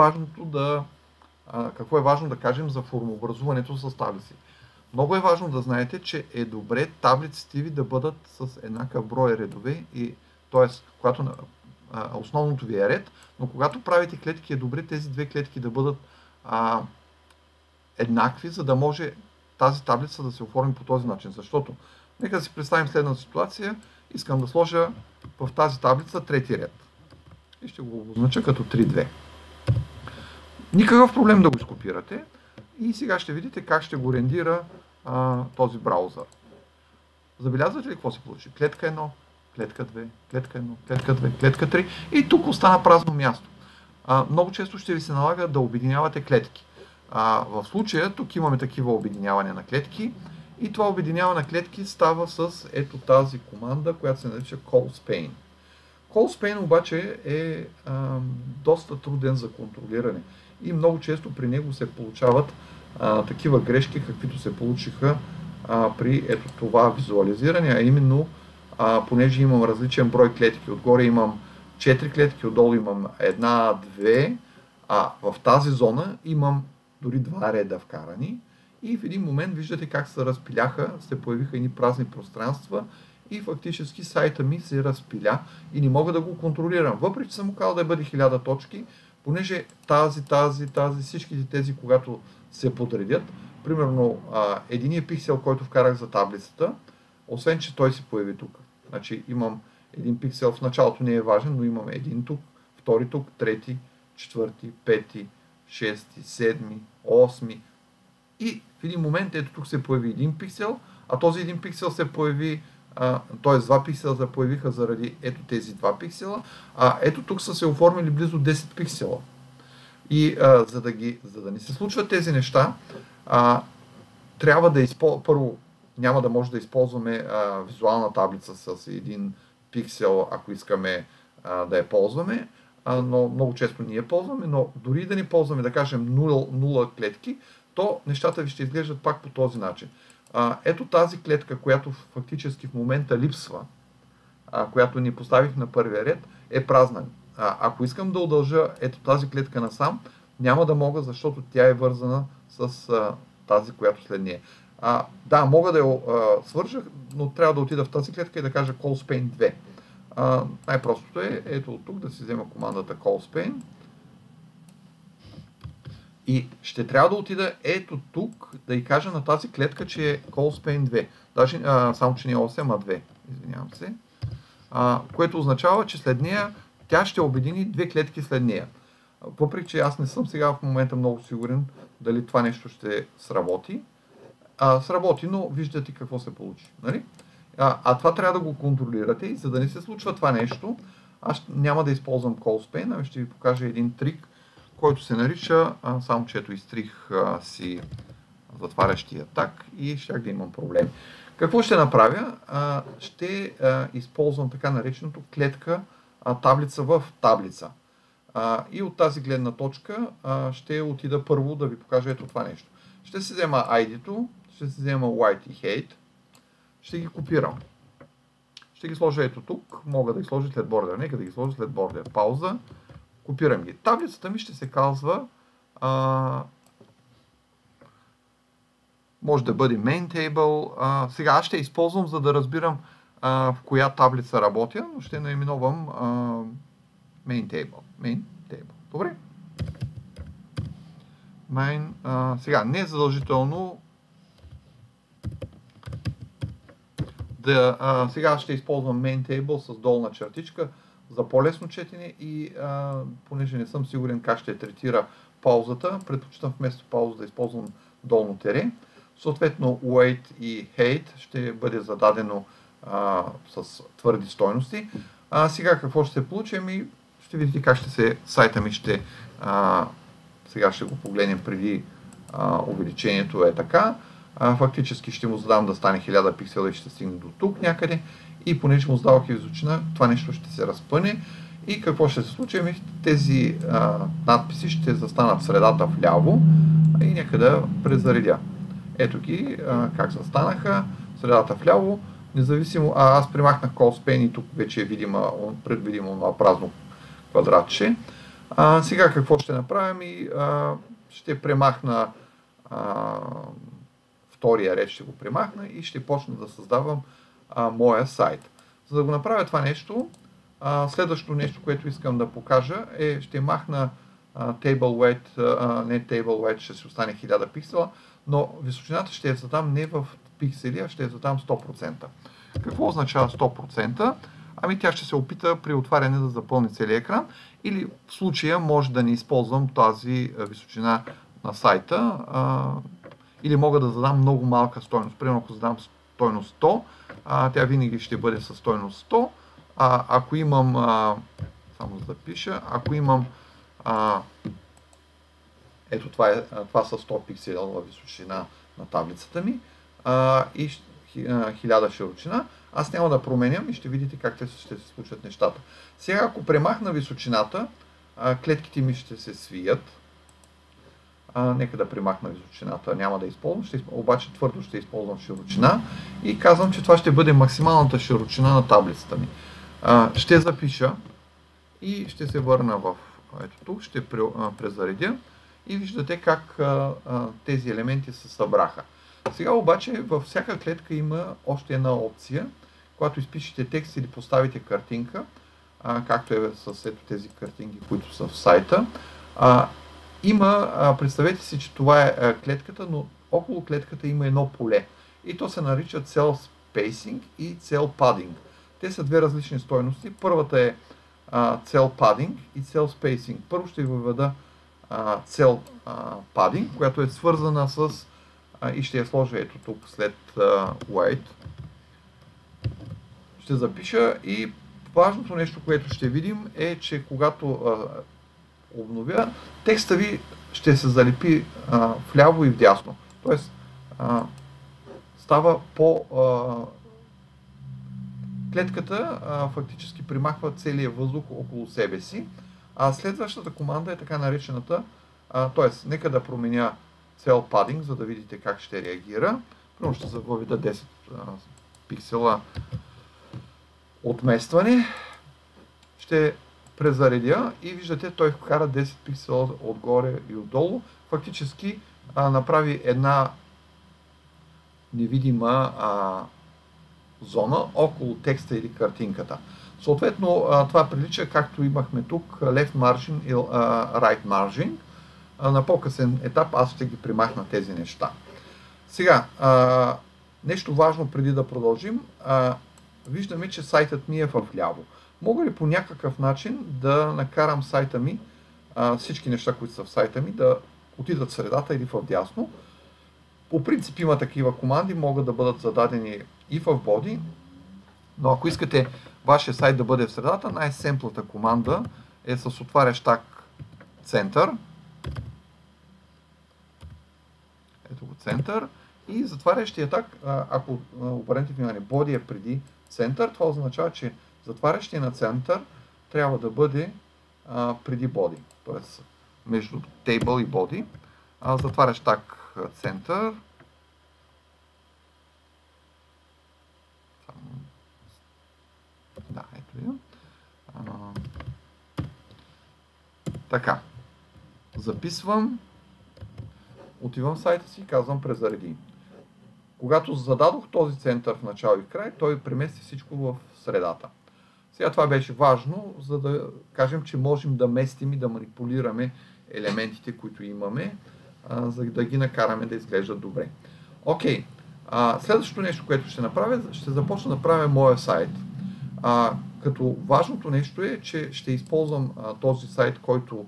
важно да кажем за формообразуването с таблици? Много е важно да знаете, че е добре таблиците ви да бъдат с еднакъв брой редове, т.е. когато основното ви е ред, но когато правите клетки е добре тези две клетки да бъдат еднакви, за да може тази таблица да се оформи по този начин. Защото, нека да си представим следната ситуация, искам да сложа в тази таблица трети ред. И ще го обознача като 3-2. Никакъв проблем да го изкопирате. И сега ще видите как ще го рендира този браузър. Забелязвате ли какво се получи? Клетка 1, клетка 2, клетка 1, клетка 2, клетка 3 и тук остана празно място. Много често ще ви се налага да обединявате клетки. В случая тук имаме такива обединявания на клетки и това обединяване на клетки става с ето тази команда, която се нарича callspan. Callspan обаче е доста труден за контролиране и много често при него се получават такива грешки, каквито се получиха при ето това визуализиране, а именно понеже имам различен брой клетки, отгоре имам 4 клетки, отдолу имам 1, 2, а в тази зона имам дори 2 реда вкарани и в един момент виждате как се разпиляха, се появиха едни празни пространства и фактически сайта ми се разпиля и не мога да го контролирам. Въпреки че съм му казал да бъде 1000 точки, понеже всичките тези, когато се подредят, примерно единият пиксел, който вкарах за таблицата, освен че той се появи тук. Значи имам един пиксел в началото, не е важен, но имам един тук, втори тук, трети, четвърти, пети, шести, седми, осми. И в един момент ето тук се появи един пиксел, а този един пиксел се появи, т.е. 2 пиксела се появиха заради ето тези 2 пиксела, а ето тук са се оформили близо 10 пиксела. И за да не се случват тези неща, трябва да първо няма да може да използваме визуална таблица с един пиксел, ако искаме да я ползваме, но много често ние я ползваме, но дори да не ползваме, да кажем 0 клетки, то нещата ви ще изглеждат пак по този начин. Ето тази клетка, която фактически в момента липсва, която ни поставих на първия ред, е празна. Ако искам да удължа ето тази клетка насам, няма да мога, защото тя е вързана с тази, която след нея. Да, мога да я свържа, но трябва да отида в тази клетка и да кажа callspan 2. Най-простото е ето от тук да си взема командата callspan и ще трябва да отида ето тук да й кажа на тази клетка, че е callspan 2. Даже, само че не е 8, а 2. Извинявам се. Което означава, че след нея тя ще обедини 2 клетки след нея. Въпреки че аз не съм сега в момента много сигурен дали това нещо ще сработи. Сработи, но виждате какво се получи. Нали? Това трябва да го контролирате и за да не се случва това нещо, аз няма да използвам callspan, ами ще ви покажа един трик, който се нарича, само че ето изтрих си затварящия так и щях да имам проблеми. Какво ще направя? Ще използвам така нареченото клетка таблица в таблица. И от тази гледна точка ще отида първо да ви покажа ето това нещо. Ще си взема ID-то, ще си взема white и hate, ще ги копирам. Ще ги сложа ето тук, мога да ги сложа след бордер, нека да ги сложа след бордер. Пауза, копирам ги. Таблицата ми ще се казва, може да бъде main table. Сега аз ще използвам, за да разбирам в коя таблица работя, но ще наименувам main table. Добре? Сега, не е задължително сега ще използвам main table с долна чертичка за по-лесно четене и понеже не съм сигурен как ще третира паузата, предпочитам вместо пауза да използвам долно тере. Съответно, weight и height ще бъде зададено с твърди стойности. Сега какво ще се получи? Ще видите как сайта ми ще сега ще го погледнем преди увеличението е така. Фактически ще му задам да стане 1000 пиксела и ще стигне до тук някъде. И понеже му задавах и височина, това нещо ще се разпъне. И какво ще се случи? Тези надписи ще застанат в средата вляво и нека да презаредя. Ето ги как застанаха, средата вляво. Независимо, аз примахнах callspan и тук вече е предвидимо на празно квадратче. Сега какво ще направим? Ще премахна втория ред, ще го премахна и ще почна да създавам моя сайт. За да го направя това нещо, следващото нещо, което искам да покажа е, ще махна table weight, не table weight, ще си остане 1000 пиксела, но височината ще я задам не в пиксели, а ще я задам 100%. Какво означава 100%? Ами тя ще се опита при отваряне да запълни целия екран или в случая може да не използвам тази височина на сайта или мога да задам много малка стойност. Примерно ако задам стойност 100, тя винаги ще бъде със стойност 100, ако имам, само да запиша, ако имам, ето това са 100 пиксела височина на таблицата ми и 1000 широчина, аз няма да променям и ще видите как ще се случат нещата. Сега, ако премахна височината, клетките ми ще се свият. Нека да премахна височината, няма да използвам, обаче твърдо ще използвам широчина и казвам, че това ще бъде максималната широчина на таблицата ми. Ще запиша и ще се върна в ето тук, ще презаредя и виждате как тези елементи се събраха. Сега обаче във всяка клетка има още една опция, когато изпишете текст или поставите картинка, както е с ето тези картинки, които са в сайта. Представете си, че това е клетката, но около клетката има едно поле. И то се нарича Cell Spacing и Cell Padding. Те са две различни стойности. Първата е Cell Padding и Cell Spacing. Първо ще ви въведа Cell Padding, която е свързана с и ще я сложа ето тук след White. Ще запиша и важното нещо, което ще видим е, че когато обновя, текста ви ще се залепи вляво и вдясно. Тоест става по... клетката фактически примахва целият въздух около себе си. А следващата команда е така наречената, т.е. нека да променя Cell Padding, за да видите как ще реагира. Първо ще въведа 10 пиксела отместване. Ще презаредя и виждате, той вкара 10 пиксела отгоре и отдолу. Фактически направи една невидима зона около текста или картинката. Съответно, това прилича, както имахме тук, left margin и right margin. На по-късен етап аз ще ги примахна тези неща. Сега, нещо важно преди да продължим. Виждаме, че сайтът ми е вляво. Мога ли по някакъв начин да накарам сайта ми, всички неща, които са в сайта ми, да отидат в средата или в дясно? По принцип има такива команди, могат да бъдат зададени и в body, но ако искате вашия сайт да бъде в средата, най-семплата команда е с отварящ так център. Ето го център. И затварящия так, ако обърнете внимание, body е преди център, това означава, че затварящия на център трябва да бъде преди body, т.е. между table и body. Затварящ так център. Да, ето я. Така. Записвам. Отивам в сайта си и казвам презареди. Когато зададох този център в начало и в край, той премести всичко в средата. Сега това беше важно, за да кажем, че можем да местим и да манипулираме елементите, които имаме, за да ги накараме да изглеждат добре. Окей. Следващото нещо, което ще направя, ще започна да правя моя сайт. Като важното нещо е, че ще използвам този сайт, който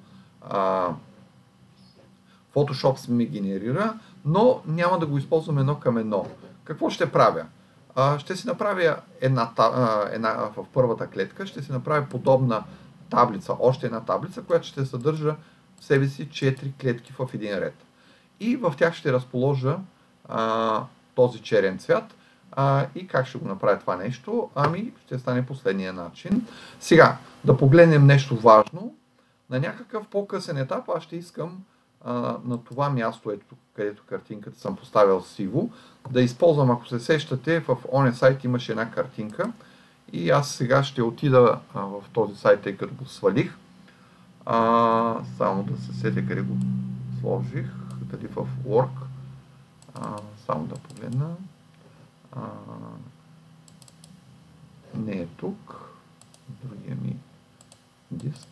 Photoshop ми генерира, но няма да го използвам едно към едно. Какво ще правя? Ще си направя в първата клетка, ще си направя подобна таблица, още една таблица, която ще съдържа в себе си 4 клетки в един ред. И в тях ще разположа този черен цвят. И как ще го направя това нещо? Ще стане последния начин. Сега, да погледнем нещо важно. На някакъв по-късен етап аз ще искам на това място, където картинката съм поставил сиво, да използвам, ако се сещате, в оня сайт имаше една картинка и аз сега ще отида в този сайт, тъй като го свалих. Само да се сетя къде го сложих, дали в Work. Само да погледна. Не е тук. Другия ми диск.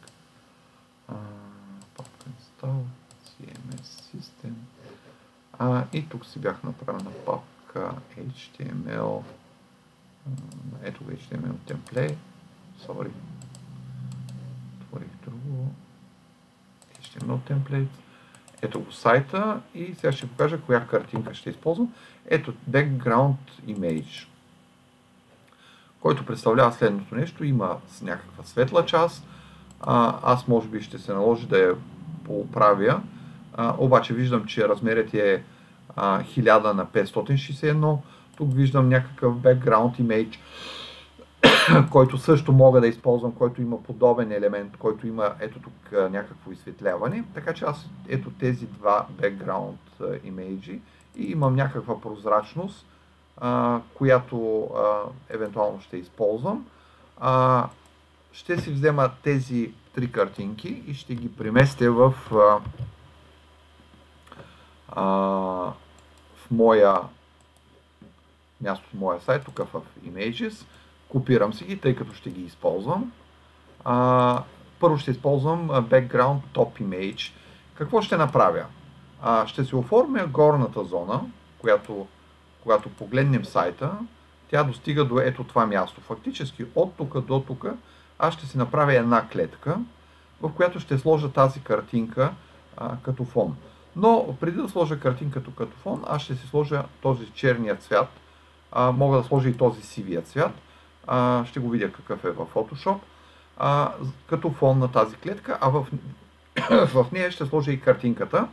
Папка install, CMS System. И тук си бях направил на папка HTML. Ето го HTML template. Sorry. Отворих друго. HTML template. Ето го сайта и сега ще покажа коя картинка ще използвам. Ето Background Image. който представлява следното нещо. Има с някаква светла част. Аз може би ще се наложи да я поправя. Обаче виждам, че размерът е 1000 на 561. Тук виждам някакъв background image, който също мога да използвам, който има подобен елемент, който има ето тук някакво изсветляване. Така че аз ето тези два background image и имам някаква прозрачност, която евентуално ще използвам. Ще си взема тези три картинки и ще ги преместя в моя място, в моя сайт, тук в Images. Копирам си ги, тъй като ще ги използвам. Първо ще използвам Background Top Image. Какво ще направя? Ще се оформя горната зона, която, когато погледнем сайта, тя достига до ето това място. Фактически от тук до тук аз ще си направя една клетка, в която ще сложа тази картинка като фон. Но преди да сложа картинката като фон, аз ще си сложа този черния цвят. Мога да сложа и този сивия цвят. Ще го видя какъв е в Photoshop. Като фон на тази клетка, а в нея ще сложа и картинката.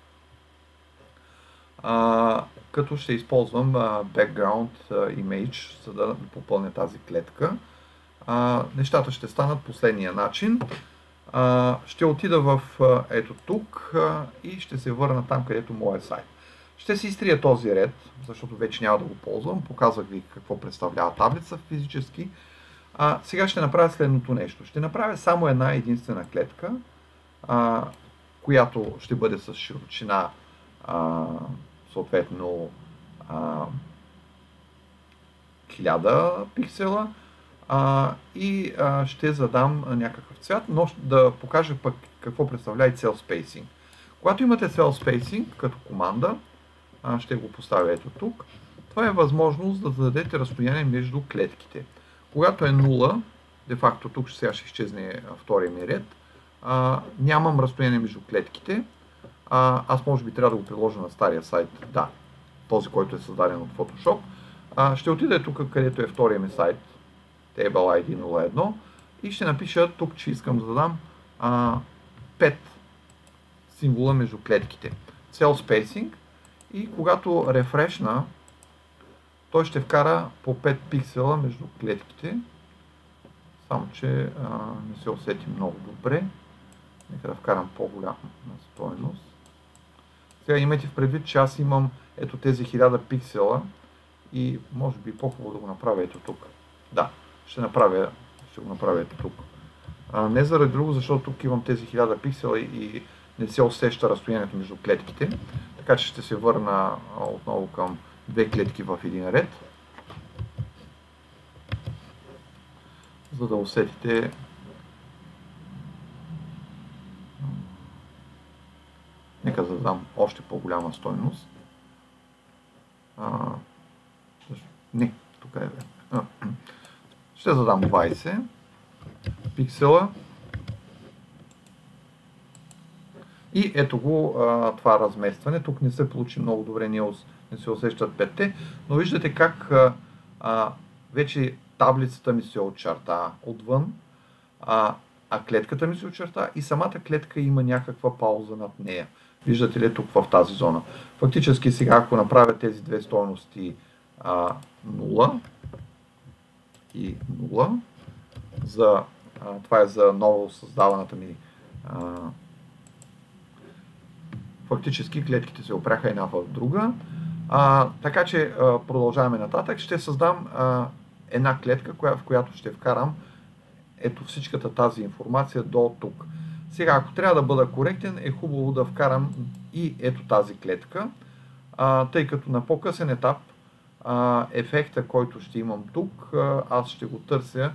Като ще използвам Background Image, за да попълня тази клетка. Нещата ще станат последния начин. Ще отида в ето тук и ще се върна там, където моя сайт. Ще си изтрия този ред, защото вече няма да го ползвам. Показах ви какво представлява таблица физически. Сега ще направя следното нещо. Ще направя само една единствена клетка, която ще бъде с широчина съответно 1000 пиксела. И ще задам някакъв цвят, но да покажа пък какво представлява и Cell Spacing. Когато имате Cell Spacing като команда, ще го поставя ето тук, това е възможност да зададете разстояние между клетките. Когато е 0, де-факто тук сега ще изчезне втория ми ред, нямам разстояние между клетките. Аз може би трябва да го приложа на стария сайт, да, този, който е създаден от Photoshop. Ще отида тук, където е втория ми сайт, Table ID 01, и ще напиша тук, че искам да задам 5 символа между клетките. Cell Spacing, и когато рефрешна, той ще вкара по 5 пиксела между клетките, само че не се усети много добре. Нека да вкарам по-голяма стойност. Сега имайте в предвид, че аз имам ето тези 1000 пиксела и може би по-хубаво да го направя ето тук. Да, ще го направя ето тук. Не заради друго, защото тук имам тези 1000 пиксела и не се усеща разстоянието между клетките. Така че ще се върна отново към две клетки в един ред, за да усетите нека да дам още по-голяма стойност. Не, тук е. Ще задам 20 пиксела. И ето го това разместване. Тук не се получи много добре, не се усещат 5-те, но виждате как вече таблицата ми се очерта отвън, а клетката ми се очерта и самата клетка има някаква пауза над нея. Виждате ли тук в тази зона? Фактически сега, ако направя тези две стойности 0 и 0, това е за ново създаваната ми фактически клетките се опряха една в друга. Така че продължаваме нататък. Ще създам една клетка, в която ще вкарам ето всичката тази информация до тук. Сега, ако трябва да бъда коректен, е хубаво да вкарам и ето тази клетка, тъй като на по-късен етап ефекта, който ще имам тук, аз ще го търся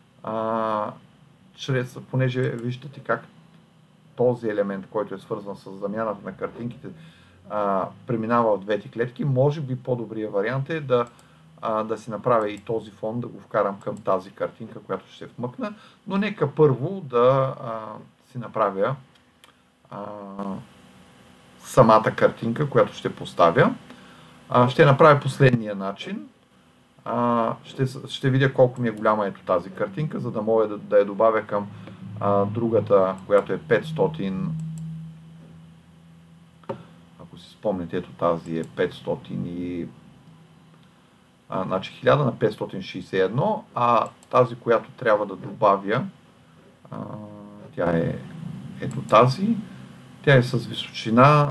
понеже виждате как този елемент, който е свързан с замяната на картинките, преминава в двете клетки. Може би по-добрият вариант е да си направя и този фон, да го вкарам към тази картинка, която ще вмъкна, но нека първо да си направя самата картинка, която ще поставя. Ще направя последния начин. ще видя колко ми е голяма ето тази картинка, за да мога да я добавя към другата, която е 500. Ако си спомните, ето тази е 500 и... значи 1000 на 561, а тази, която трябва да добавя, тя е ето тази. Тя е с височина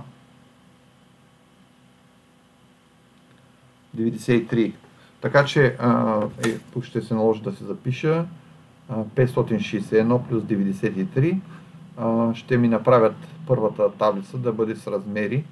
93. Така че тук ще се наложи да се запиша 561 плюс 93. Ще ми направят първата таблица да бъде с размери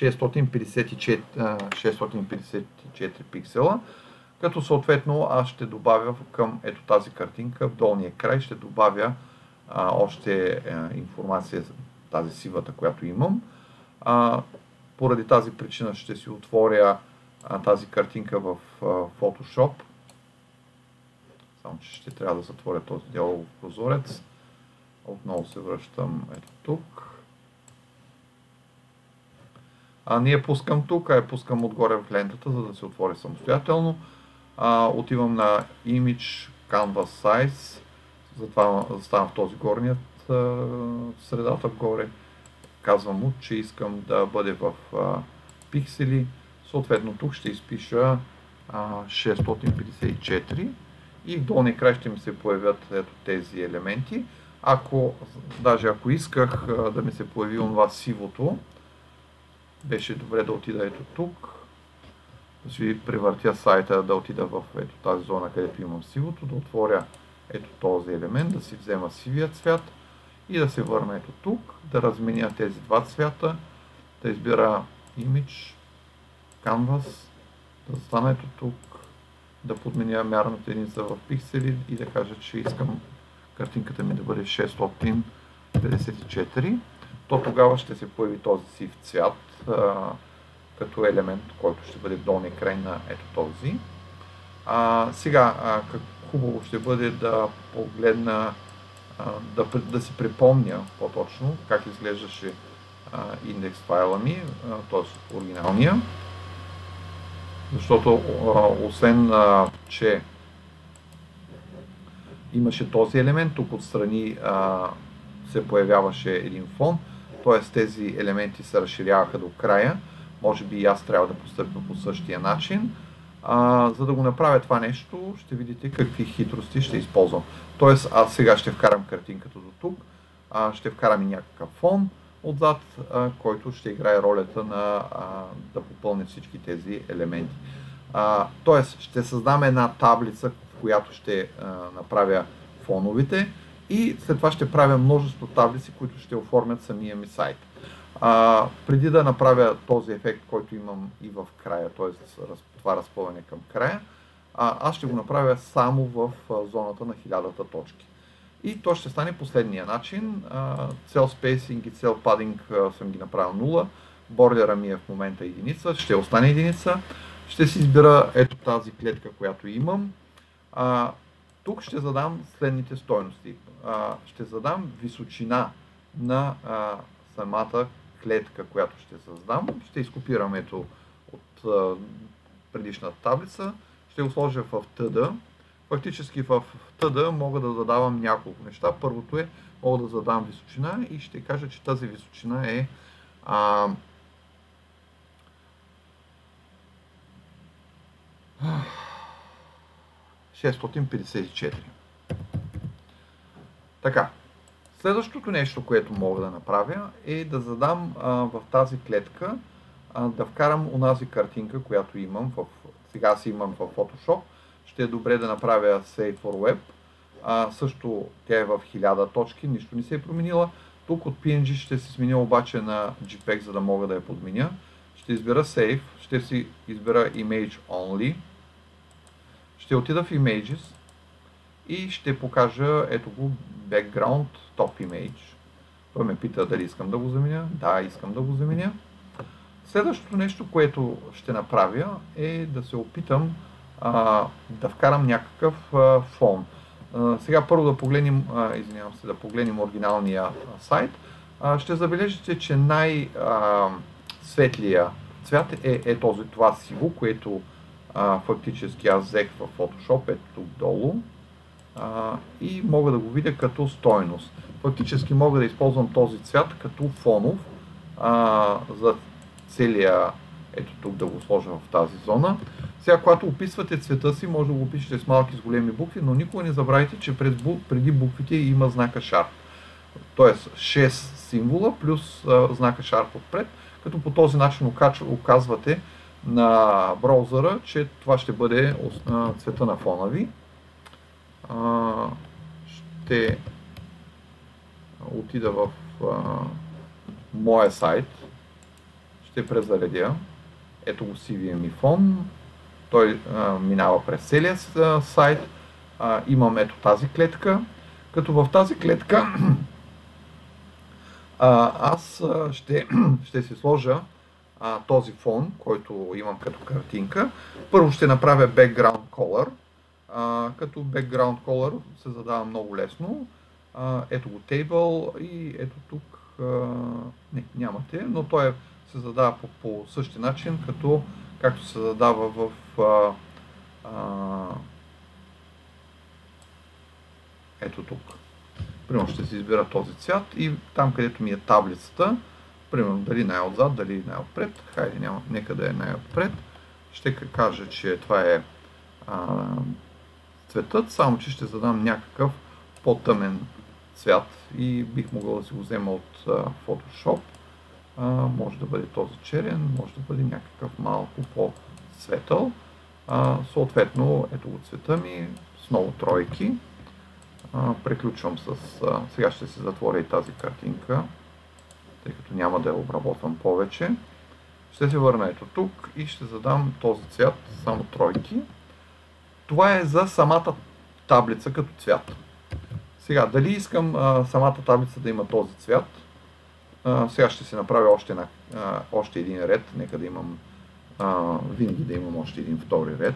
654 пиксела, като съответно аз ще добавя към ето тази картинка в долния край, ще добавя още информация за тази сивата, която имам. Поради тази причина ще си отворя тази картинка в Photoshop. Само че ще трябва да затворя този дялов прозорец. Отново се връщам ето тук. Не я пускам тук, а я пускам отгоре в лентата, за да се отвори самостоятелно. Отивам на Image Canvas Size. Затова заставам в този горният средата вгоре. Казвам му, че искам да бъде в пиксели. Съответно тук ще изпиша 654 и в долния край ще ми се появят ето тези елементи. Даже ако исках да ми се появи онова сивото, беше добре да отида ето тук, да си превъртя сайта, да отида в ето тази зона, където имам сивото, да отворя ето този елемент, да си взема сивия цвят и да се върна ето тук, да разменя тези два цвята, да избира Image, Canvas, да застана ето тук, да подменя мярната единица в пиксели и да кажа, че искам картинката ми да бъде 654. То тогава ще се появи този сив цвят като елемент, който ще бъде в долния край на ето този. Сега, хубаво ще бъде да погледна, да си припомня по-точно как изглеждаше индекс файла ми, т.е. оригиналния. Защото освен, че имаше този елемент, тук отстрани се появяваше един фон, т.е. тези елементи се разширяваха до края. Може би и аз трябва да постъпя по същия начин. За да го направя това нещо, ще видите какви хитрости ще използвам. Т.е. аз сега ще вкарам картинката до тук, ще вкарам и някакъв фон отзад, който ще играе ролята на да попълни всички тези елементи. Т.е. ще създам една таблица, в която ще направя фоновете и след това ще правя множество таблици, които ще оформят самия ми сайт. Преди да направя този ефект, който имам и в края, т.е. това разпъване към края, аз ще го направя само в зоната на 1000 точки. И то ще стане последния начин. Cell Spacing и Cell Padding съм ги направил 0. Бордера ми е в момента единица, ще остане единица. Ще си избера ето тази клетка, която имам. Тук ще задам следните стойности. Ще задам височина на самата клетка, която ще създам. Ще изкопирам ето от предишната таблица. Ще го сложа в TD. Фактически в TD мога да задавам няколко неща. Първото е, мога да задам височина и ще кажа, че тази височина е 654. Така. Следващото нещо, което мога да направя, е да задам в тази клетка, да вкарам онази картинка, която имам, сега си имам в Photoshop. Ще е добре да направя Save for Web. Също тя е в 1000 точки, нищо не се е променила. Тук от PNG ще се сменя обаче на JPEG, за да мога да я подменя. Ще избера Save, ще си избера Image Only. Ще отида в Images и ще покажа ето го Background Top Image. Той ме пита дали искам да го заменя. Да, искам да го заменя. Следващото нещо, което ще направя е да се опитам да вкарам някакъв фон. Сега първо да погледнем, да погледнем оригиналния сайт. Ще забележите, че най-светлия цвят е това сиво, което фактически аз взех в Photoshop, ето тук долу, и мога да го видя като стойност. Фактически мога да използвам този цвят като фонов за целия, ето тук да го сложа в тази зона. Сега, когато описвате цвета си, може да го опишете с малки, с големи букви, но никога не забравяйте, че преди буквите има знака Sharp. Тоест 6 символа плюс знака Sharp отпред, като по този начин оказвате на браузъра, че това ще бъде цвета на фона ви. Ще отида в моя сайт, ще презаредя. Ето го CVME фон, той минава през целия сайт. Имам ето тази клетка, като в тази клетка аз ще си сложа този фон, който имам като картинка. Първо ще направя background color, като background color се задава много лесно. Ето го table и ето тук, не, нямате, но той се задава по същия начин, както се задава в ето тук. Примерно ще си избира този цвят и там, където ми е таблицата, примерно дали най-отзад, дали най-отпред, хайде нека да е най-отпред, ще кажа, че това е цветът, само че ще задам някакъв по-тъмен цвят и бих могъл да си го взема от Photoshop. Може да бъде този черен, може да бъде някакъв малко по-светъл. Съответно, ето го цвета ми с много тройки. Приключвам с... Сега ще се затворя и тази картинка, тъй като няма да я обработвам повече. Ще се върна ето тук и ще задам този цвят, само тройки. Това е за самата таблица като цвят. Сега, дали искам самата таблица да има този цвят, сега ще си направя още един ред, нека да имам, винаги да имам още един втори ред.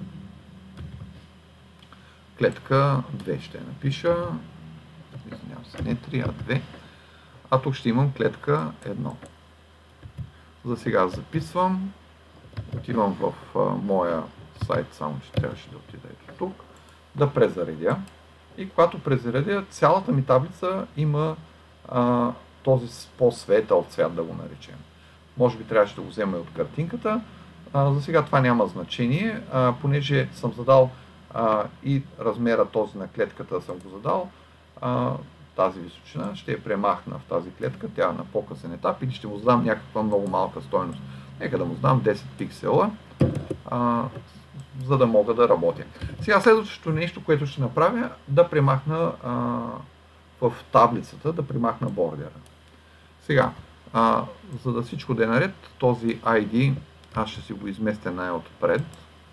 Клетка 2 ще я напиша, извинявам се, не 3, а 2, а тук ще имам клетка 1. За сега записвам, отивам в моя сайт, само че трябваше да отида ето тук, да презаредя. И когато презаредя, цялата ми таблица има този по-светъл цвят, да го наречем. Може би трябваше да го взема и от картинката. За сега това няма значение, понеже съм задал и размера този на клетката съм го задал. Тази височина ще я премахна в тази клетка, тя е на по-късен етап или ще му задам някаква много малка стойност. Нека да му задам 10 пиксела, за да мога да работя. Сега следващото нещо, което ще направя, да премахна в таблицата, да премахна бордера. Сега, за да всичко да е наред, този ID аз ще си го изместя най-отпред.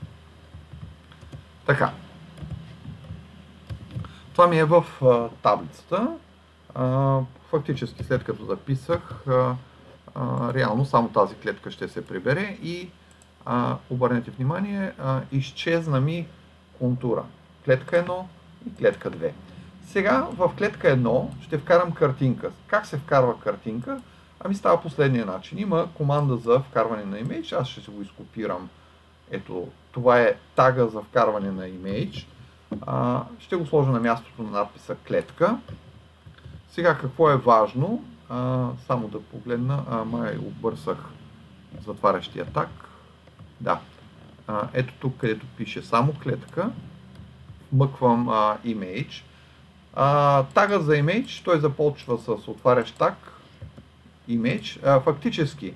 Така. Това ми е в таблицата. Фактически след като записах, реално само тази клетка ще се прибере и обърнете внимание, изчезна ми контура. Клетка 1 и клетка 2. Сега в клетка 1 ще вкарам картинка. Как се вкарва картинка? Ами става последния начин. Има команда за вкарване на имейдж. Аз ще се го изкопирам. Ето, това е тага за вкарване на имейдж. Ще го сложа на мястото на надписа клетка. Сега какво е важно? Само да погледна. Май обърсах затварящия таг. Да. Ето тук, където пише само клетка. Вмъквам image. Тага за image, той започва с отварящ таг. Image. Фактически,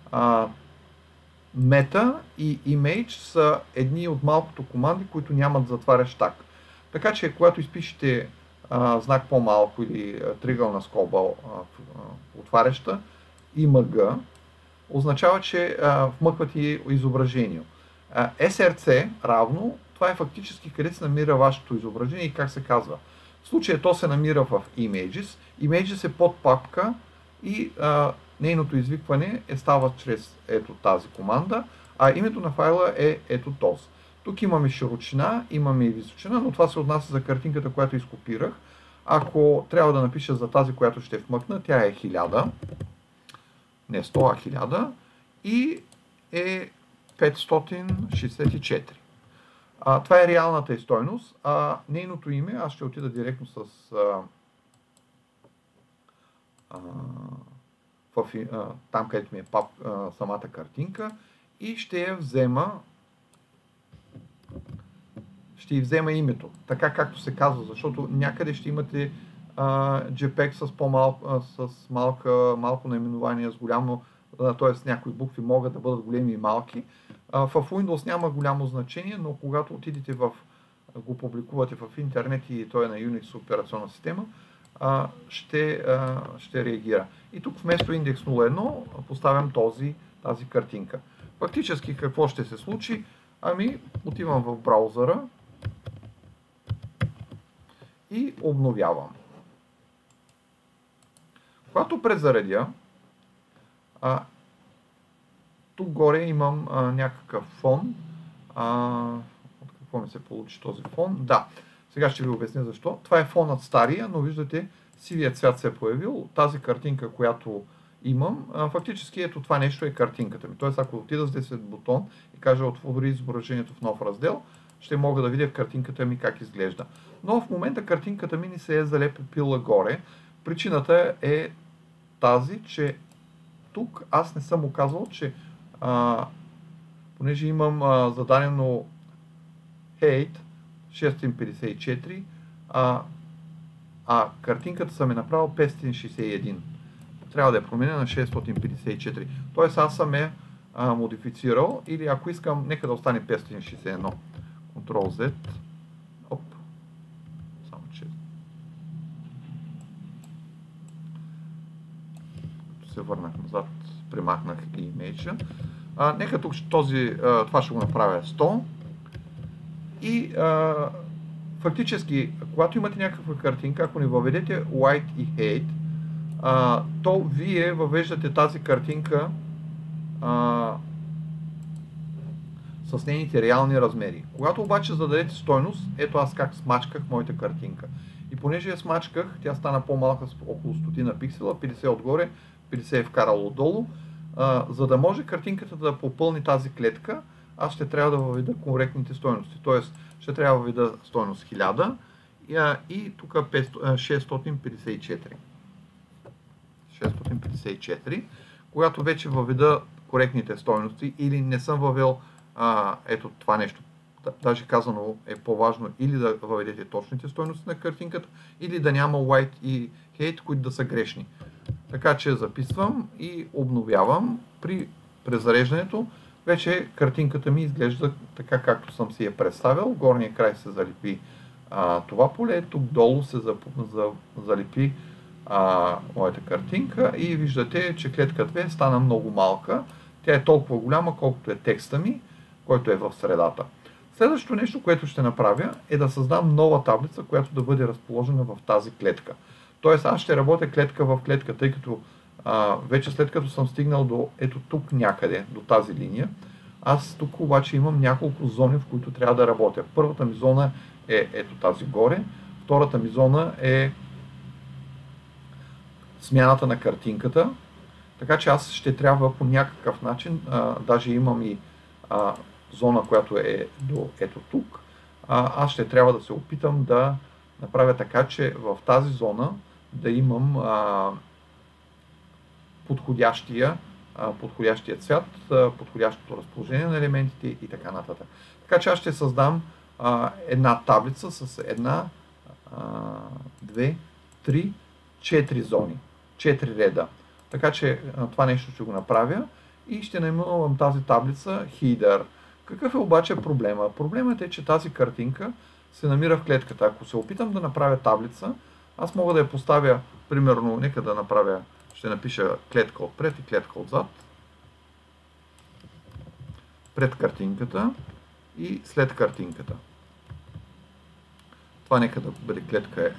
meta и image са едни от малкото команди, които нямат затварящ таг. Така че, когато изпишете знак по-малко или триъгълна скоба отваряща, img, означава, че вмъкват и изображение. SRC равно, това е фактически къде се намира вашето изображение и как се казва. В случая то се намира в Images. Images е под папка и нейното извикване става чрез ето тази команда, а името на файла е ето този. Тук имаме широчина, имаме и височина, но това се отнася за картинката, която изкопирах. Ако трябва да напиша за тази, която ще вмъкна, тя е 1000, не 100, а 1000 и е 564. Това е реалната стойност. Нейното име, аз ще отида директно с там, където ми е самата картинка и ще я взема името, така както се казва, защото някъде ще имате JPEG с малко наименование, с голямо, т.е. някои букви могат да бъдат големи и малки. В Windows няма голямо значение, но когато отидете го публикувате в интернет и той е на Unix операционна система, ще реагира. И тук вместо индекс 01 поставям тази картинка. Фактически какво ще се случи? Отивам в браузъра и обновявам. Когато презаредя, тук горе имам някакъв фон. От какво ми се получи този фон? Да, сега ще ви обясня защо. Това е фонът стария, но виждате, сивият цвят се е появил. Тази картинка, която имам, фактически ето това нещо е картинката ми. Тоест, ако отида с 10 бутон и кажа отвори изображението в нов раздел, ще мога да видя картинката ми как изглежда. Но в момента картинката ми не се е залепила горе. Причината е тази, че тук аз не съм оказвал, че понеже имам зададено height 654, картинката съм е направил 561. Трябва да я променя на 654. Тоест аз съм я модифицирал, или ако искам, нека да остане 561. Ctrl-Z. Само че се върнах назад, премахнах и имейджа. Нека тук това ще го направя 100. И фактически, когато имате някаква картинка, ако не въведете white и height, то вие въвеждате тази картинка с нейните реални размери. Когато обаче зададете стойност, ето аз как смачках моята картинка. И понеже я смачках, тя стана по-малка с около 100 пиксела, 50 отгоре, 50 е вкарал отдолу. За да може картинката да попълни тази клетка, аз ще трябва да въведа коректните стойности. Тоест, ще трябва да въведа стойност 1000 и тук 654. 654. Когато вече въведа коректните стойности или не съм въвел ето това нещо, даже казано е по-важно или да въведете точните стойности на картинката, или да няма white и height, които да са грешни. Така че записвам и обновявам. При презареждането вече картинката ми изглежда така, както съм си я представил. В горния край се залепи това поле, тук долу се залепи моята картинка и виждате, че клетка 2 стана много малка. Тя е толкова голяма, колкото е текста ми, който е в средата. Следващото нещо, което ще направя, е да създам нова таблица, която да бъде разположена в тази клетка. Тоест аз ще работя клетка в клетка, тъй като вече след като съм стигнал до ето тук някъде, до тази линия, аз тук обаче имам няколко зони, в които трябва да работя. Първата ми зона е ето тази горе, втората ми зона е смяната на картинката, така че аз ще трябва по някакъв начин, даже имам и зона, която е до ето тук, аз ще трябва да се опитам да направя така, че в тази зона да имам подходящия цвят, подходящото разположение на елементите и така нататък. Така че аз ще създам една таблица с една, 2, 3, 4 зони, 4 реда. Така че това нещо ще го направя и ще наименувам тази таблица header. Какъв е обаче проблема? Проблемът е, че тази картинка се намира в клетката. Ако се опитам да направя таблица, аз мога да я поставя, примерно, нека да направя, ще напиша клетка отпред и клетка отзад, пред картинката и след картинката. Това нека да бъде клетка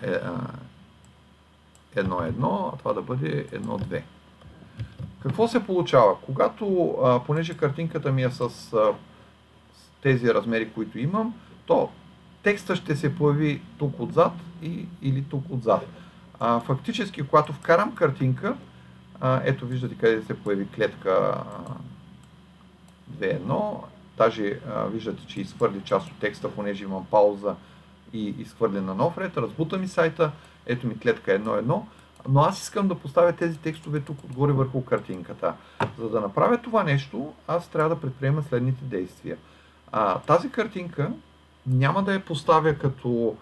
1.1, а това да бъде 1.2. Какво се получава? Когато, понеже картинката ми е с тези размери, които имам, то текста ще се появи тук отзад или тук отзад. Фактически, когато вкарам картинка, ето виждате къде се появи клетка 2.1 Даже виждате, че изхвърли част от текста, понеже имам пауза и изхвърля на нов ред. Разбута ми сайта, ето ми клетка 1.1, но аз искам да поставя тези текстове тук отгоре върху картинката. За да направя това нещо, аз трябва да предприема следните действия. Тази картинка няма да я поставя като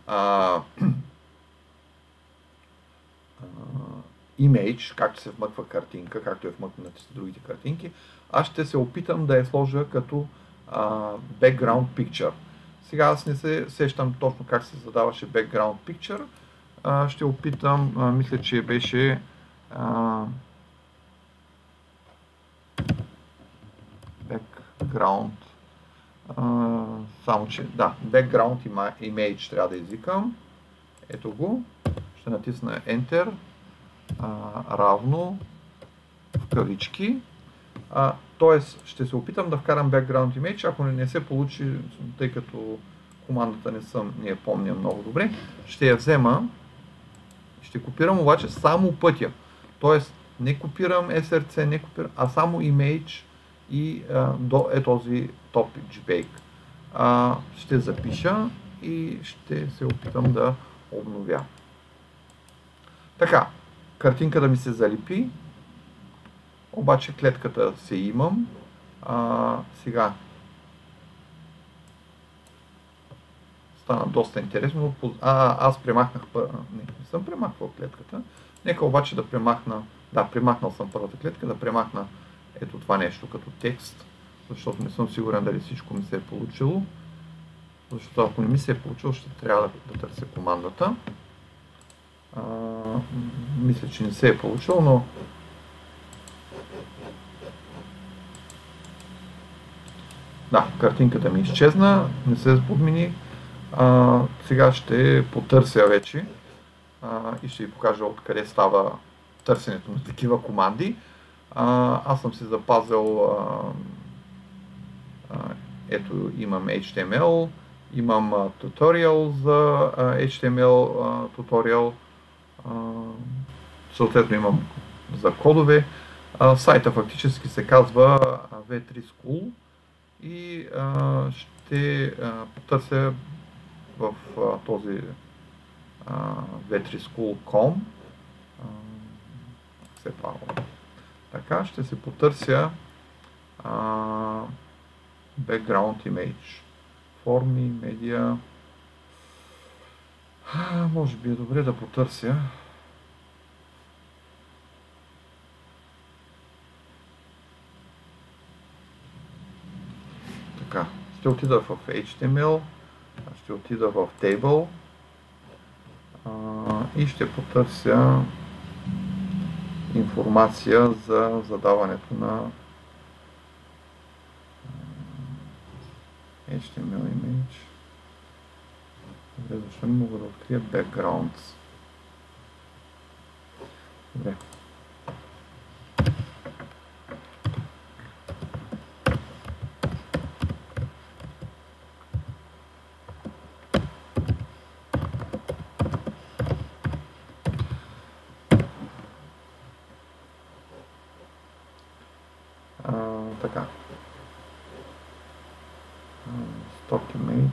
image, както се вмъква картинка, както е вмъкнати с другите картинки. Аз ще се опитам да я сложа като background picture. Сега аз не се сещам точно как се задаваше background picture. Ще опитам, мисля, че беше background, само че, да, background image трябва да извикам. Ето го. Ще натисна Enter, равно, в кавички. Тоест, ще се опитам да вкарам background image, ако не се получи, тъй като командата не я помня много добре, ще я взема, ще копирам обаче само пътя. Тоест, не копирам SRC, не копирам, а само image и този top.jpg. Ще запиша и ще се опитам да обновя. Така, картинката ми се залепи, обаче клетката се имам. Сега стана доста интересно. Аз премахнах, не съм премахвал клетката. Нека обаче да премахна, премахнал съм първата клетка, да премахна ето това нещо като текст, защото не съм сигурен дали всичко ми се е получило. Защото ако не ми се е получило, ще трябва да търся командата. Мисля, че не се е получило, но да, картинката ми изчезна, не се подмени. Сега ще потърся вече и ще ви покажа откъде става търсенето на такива команди. Аз съм си запазил, ето имам HTML, имам туториал за HTML туториал, съответно имам за кодове. Сайта фактически се казва V3 School и ще потърся в този v3school.com. Така, ще се потърся background image, форми, медиа. Може би е добре да потърся. Така, ще отида в HTML, ще отида в Table и ще потърся информация за задаването на HTML image. Добре, защо не мога да открия backgrounds? Добре. Така. Stock image.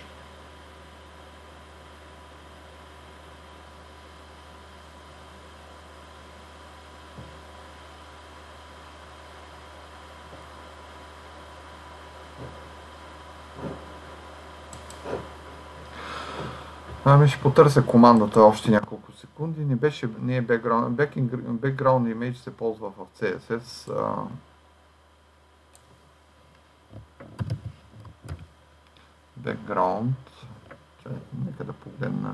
Ще потърся командата още няколко секунди. Не е background. Background image се ползва в CSS. Background. Нека да погледна.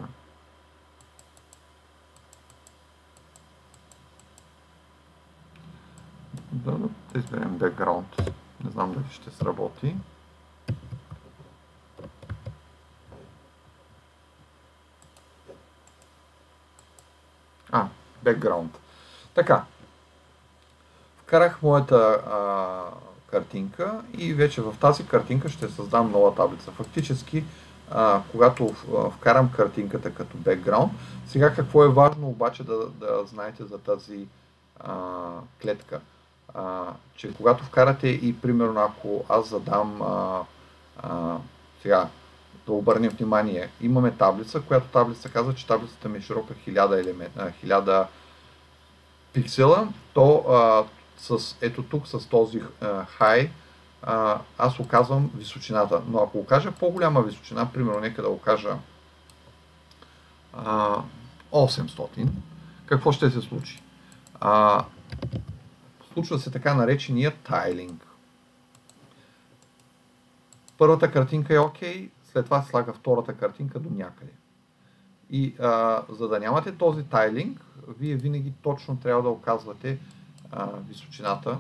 Да изберем background. Не знам дали ще сработи. Background. Така. Вкарах моята картинка и вече в тази картинка ще създам нова таблица. Фактически, когато вкарам картинката като background, сега какво е важно обаче да знаете за тази клетка. че когато вкарате и примерно ако аз задам сега да обърнем внимание, имаме таблица, която таблица казва, че таблицата ми е широка 1000 пиксела, то ето тук с този high аз оказвам височината. Но ако окажа по-голяма височина, примерно нека да окажа 800, какво ще се случи? Случва се така наречения тайлинг. Първата картинка е окей, след това слага втората картинка до някъде. И за да нямате този тайлинг, вие винаги точно трябва да оказвате височината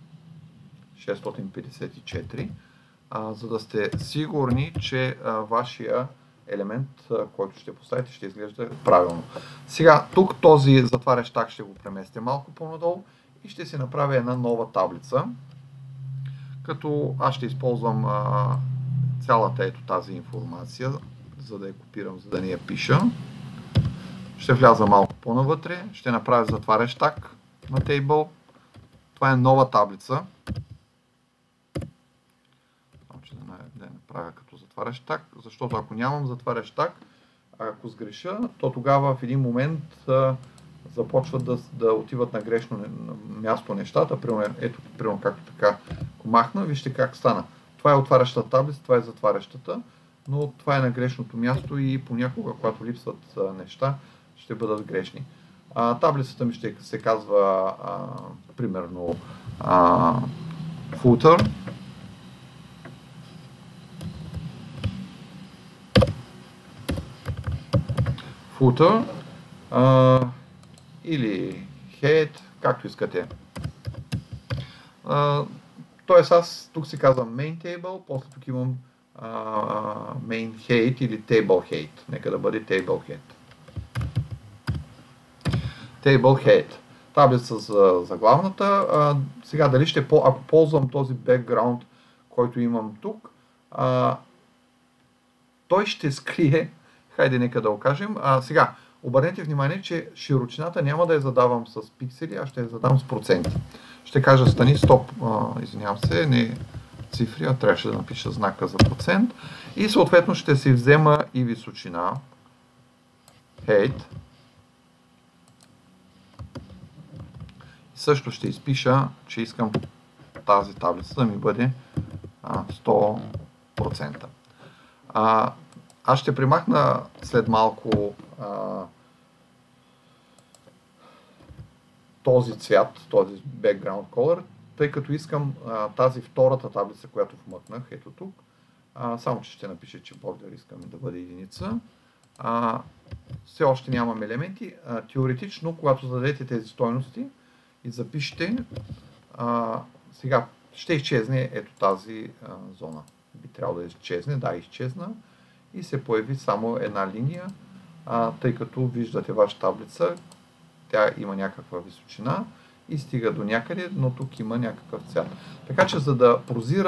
654, за да сте сигурни, че вашия елемент, който ще поставите, ще изглежда правилно. Сега, тук този затварящ так ще го преместя малко по-надолу и ще си направя една нова таблица, като аз ще използвам цялата ето тази информация, за да я копирам, за да не я пиша. Ще вляза малко по-навътре, ще направя затварящ так на table. Това е нова таблица. Да я направя като затварящ так, защото ако нямам затварящ так, ако сгреша, то тогава в един момент започват да отиват на грешно място нещата. Примерно както така, ако махна, вижте как стана. Това е отварящата таблица, това е затварящата, но това е на грешното място и понякога, когато липсват неща, ще бъдат грешни. Таблицата ми ще се казва примерно footer. Footer или head, както искате. Тоест аз тук си казвам main table, после тук имам main head или table head. Нека да бъде table head. Table head. Таблица за главната. Сега дали ако ползвам този background, който имам тук, той ще скрие. Хайде нека да окажем. Сега, обърнете внимание, че широчината няма да я задавам с пиксели, а ще я задам с проценти. Ще кажа стани, стоп, извинявам се, не цифри, а трябваше да напиша знака за процент. И съответно ще си взема и височина, height. Също ще изпиша, че искам тази таблица да ми бъде 100%. Аз ще примахна след малко този цвят, този background color, тъй като искам тази втората таблица, която вмъкнах, ето тук, само че ще напиша, че border искаме да бъде единица. Все още нямам елементи. Теоретично, когато зададете тези стойности и запишете, сега ще изчезне ето тази зона. Би трябвало да изчезне, да, изчезна. И се появи само една линия, тъй като виждате ваша таблица, тя има някаква височина и стига до някъде, но тук има някакъв цвят. Така че за да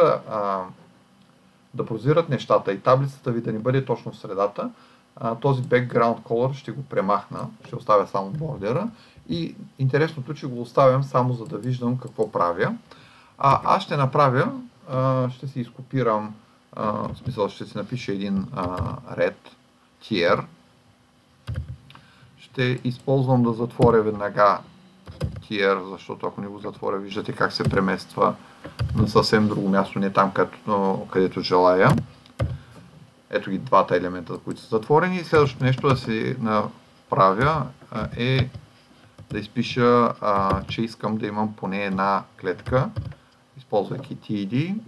прозират нещата и таблицата ви да не бъде точно в средата, този background color ще го премахна, ще оставя само бордера и интересното, че го оставям само за да виждам какво правя. Аз ще направя, ще си изкопирам, в смисъл ще си напиша един ред, tier. Ще използвам да затворя веднага tier, защото ако не го затворя, виждате как се премества на съвсем друго място, не там, където желая. Ето ги двата елемента, които са затворени. Следващото нещо да си направя е да изпиша, че искам да имам поне една клетка, използвайки TD.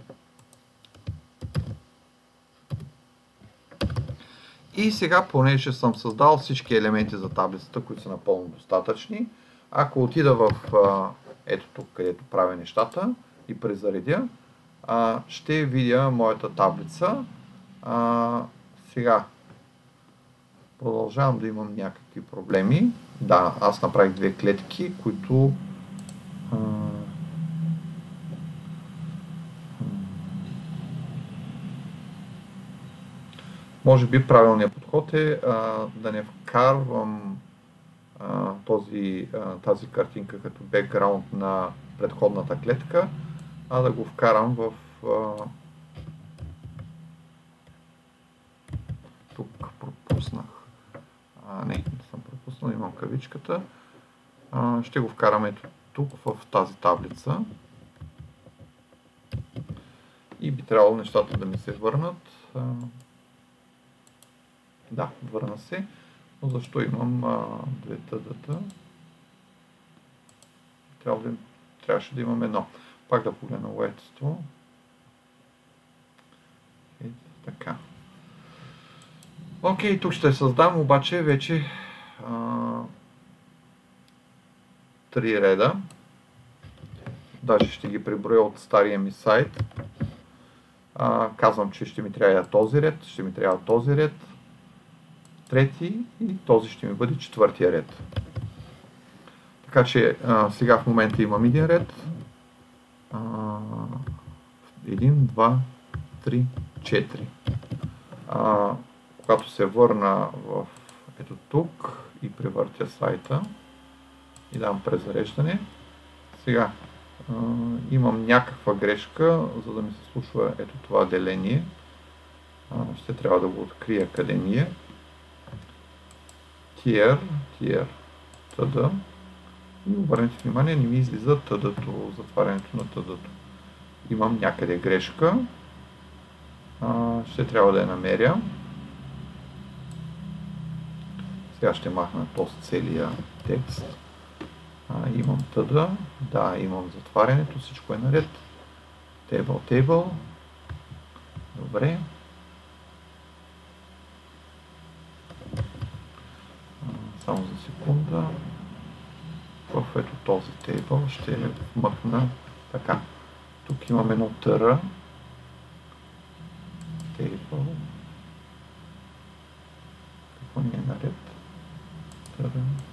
И сега, понеже съм създал всички елементи за таблицата, които са напълно достатъчни, ако отида в ето тук, където правя нещата и презаредя, ще видя моята таблица. Сега продължавам да имам някакви проблеми. Да, аз направих две клетки, които може би правилният подход е да не вкарвам тази картинка като бекграунд на предходната клетка, а да го вкарам в тук пропуснах. Не съм пропуснал, имам кавичката. Ще го вкарам ето тук в тази таблица. И би трябвало нещата да ми се върнат. Да, върна се. Но защо имам две тъдата? Трябваше да имам едно. Пак да погледна уедство. Така. Окей, тук ще създам обаче вече 3 реда. Даже ще ги преброя от стария ми сайт. Казвам, че ще ми трябва този ред, ще ми трябва този ред, трети и този ще ми бъде четвъртия ред. Така че сега в момента имам един ред. 1, 2, 3, 4. Когато се върна в ето тук и превъртя сайта и дам презареждане, сега имам някаква грешка, за да ми се случва ето това деление. Ще трябва да го открия къде ми е. Tier, тъда. И обърнете внимание, не ми излиза тъдато, затварянето на тъдато. Имам някъде грешка. Ще трябва да я намеря. Сега ще махна този целия текст. Имам тъда, да, имам затварянето, всичко е наред. Table. Добре. Само за секунда. В ето този table ще вмъкна така. Тук имам едно търа. Table. Какво ни е наред? Търа.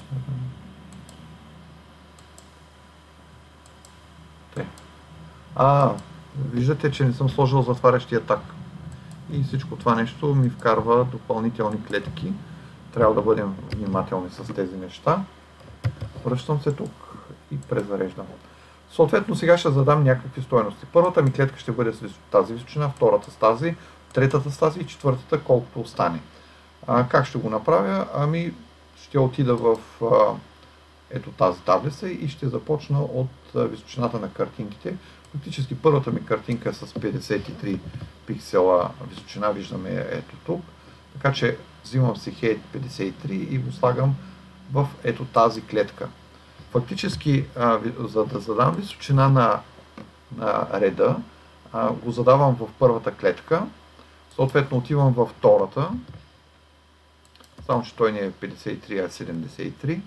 Виждате, че не съм сложил затварящия так. И всичко това нещо ми вкарва допълнителни клетки. Трябва да бъдем внимателни с тези неща. Връщам се тук и презареждам. Съответно сега ще задам някакви стойности. Първата ми клетка ще бъде с тази височина, втората с тази, третата с тази и четвъртата колкото остане. Как ще го направя? Ще отида в ето тази таблица и ще започна от височината на картинките. Фактически първата ми картинка е с 53 пиксела височина, виждаме ето тук. Така че взимам си Height 53 и го слагам в ето тази клетка. Фактически, за да задам височина на реда, го задавам в първата клетка, съответно отивам във втората, само че той не е 53, а 73.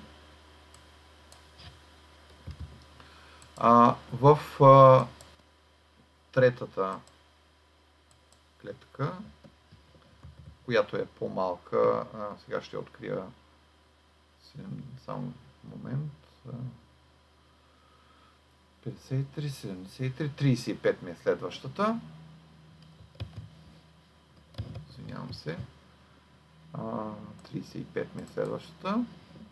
В третата клетка, която е по-малка, сега ще открия само момент. 53, 73, 35 ми е следващата. Извинявам се. 35 ми е следващата.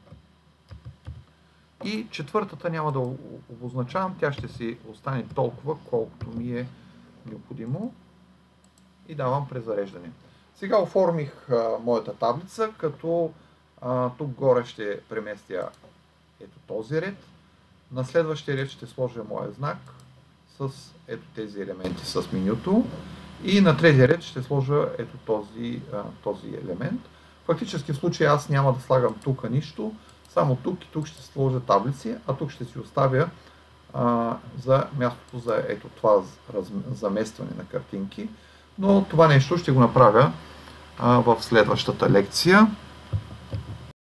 И четвъртата няма да обозначавам, тя ще си остане толкова, колкото ми е необходимо. И давам презареждане. Сега оформих моята таблица, като тук горе ще преместя ето този ред. На следващия ред ще сложа моя знак с ето тези елементи с менюто. И на третия ред ще сложа ето този елемент. Фактически в случая аз няма да слагам тук нищо. Само тук и тук ще сложа таблици, а тук ще си оставя за мястото за ето това заместване на картинки. Но това нещо ще го направя в следващата лекция.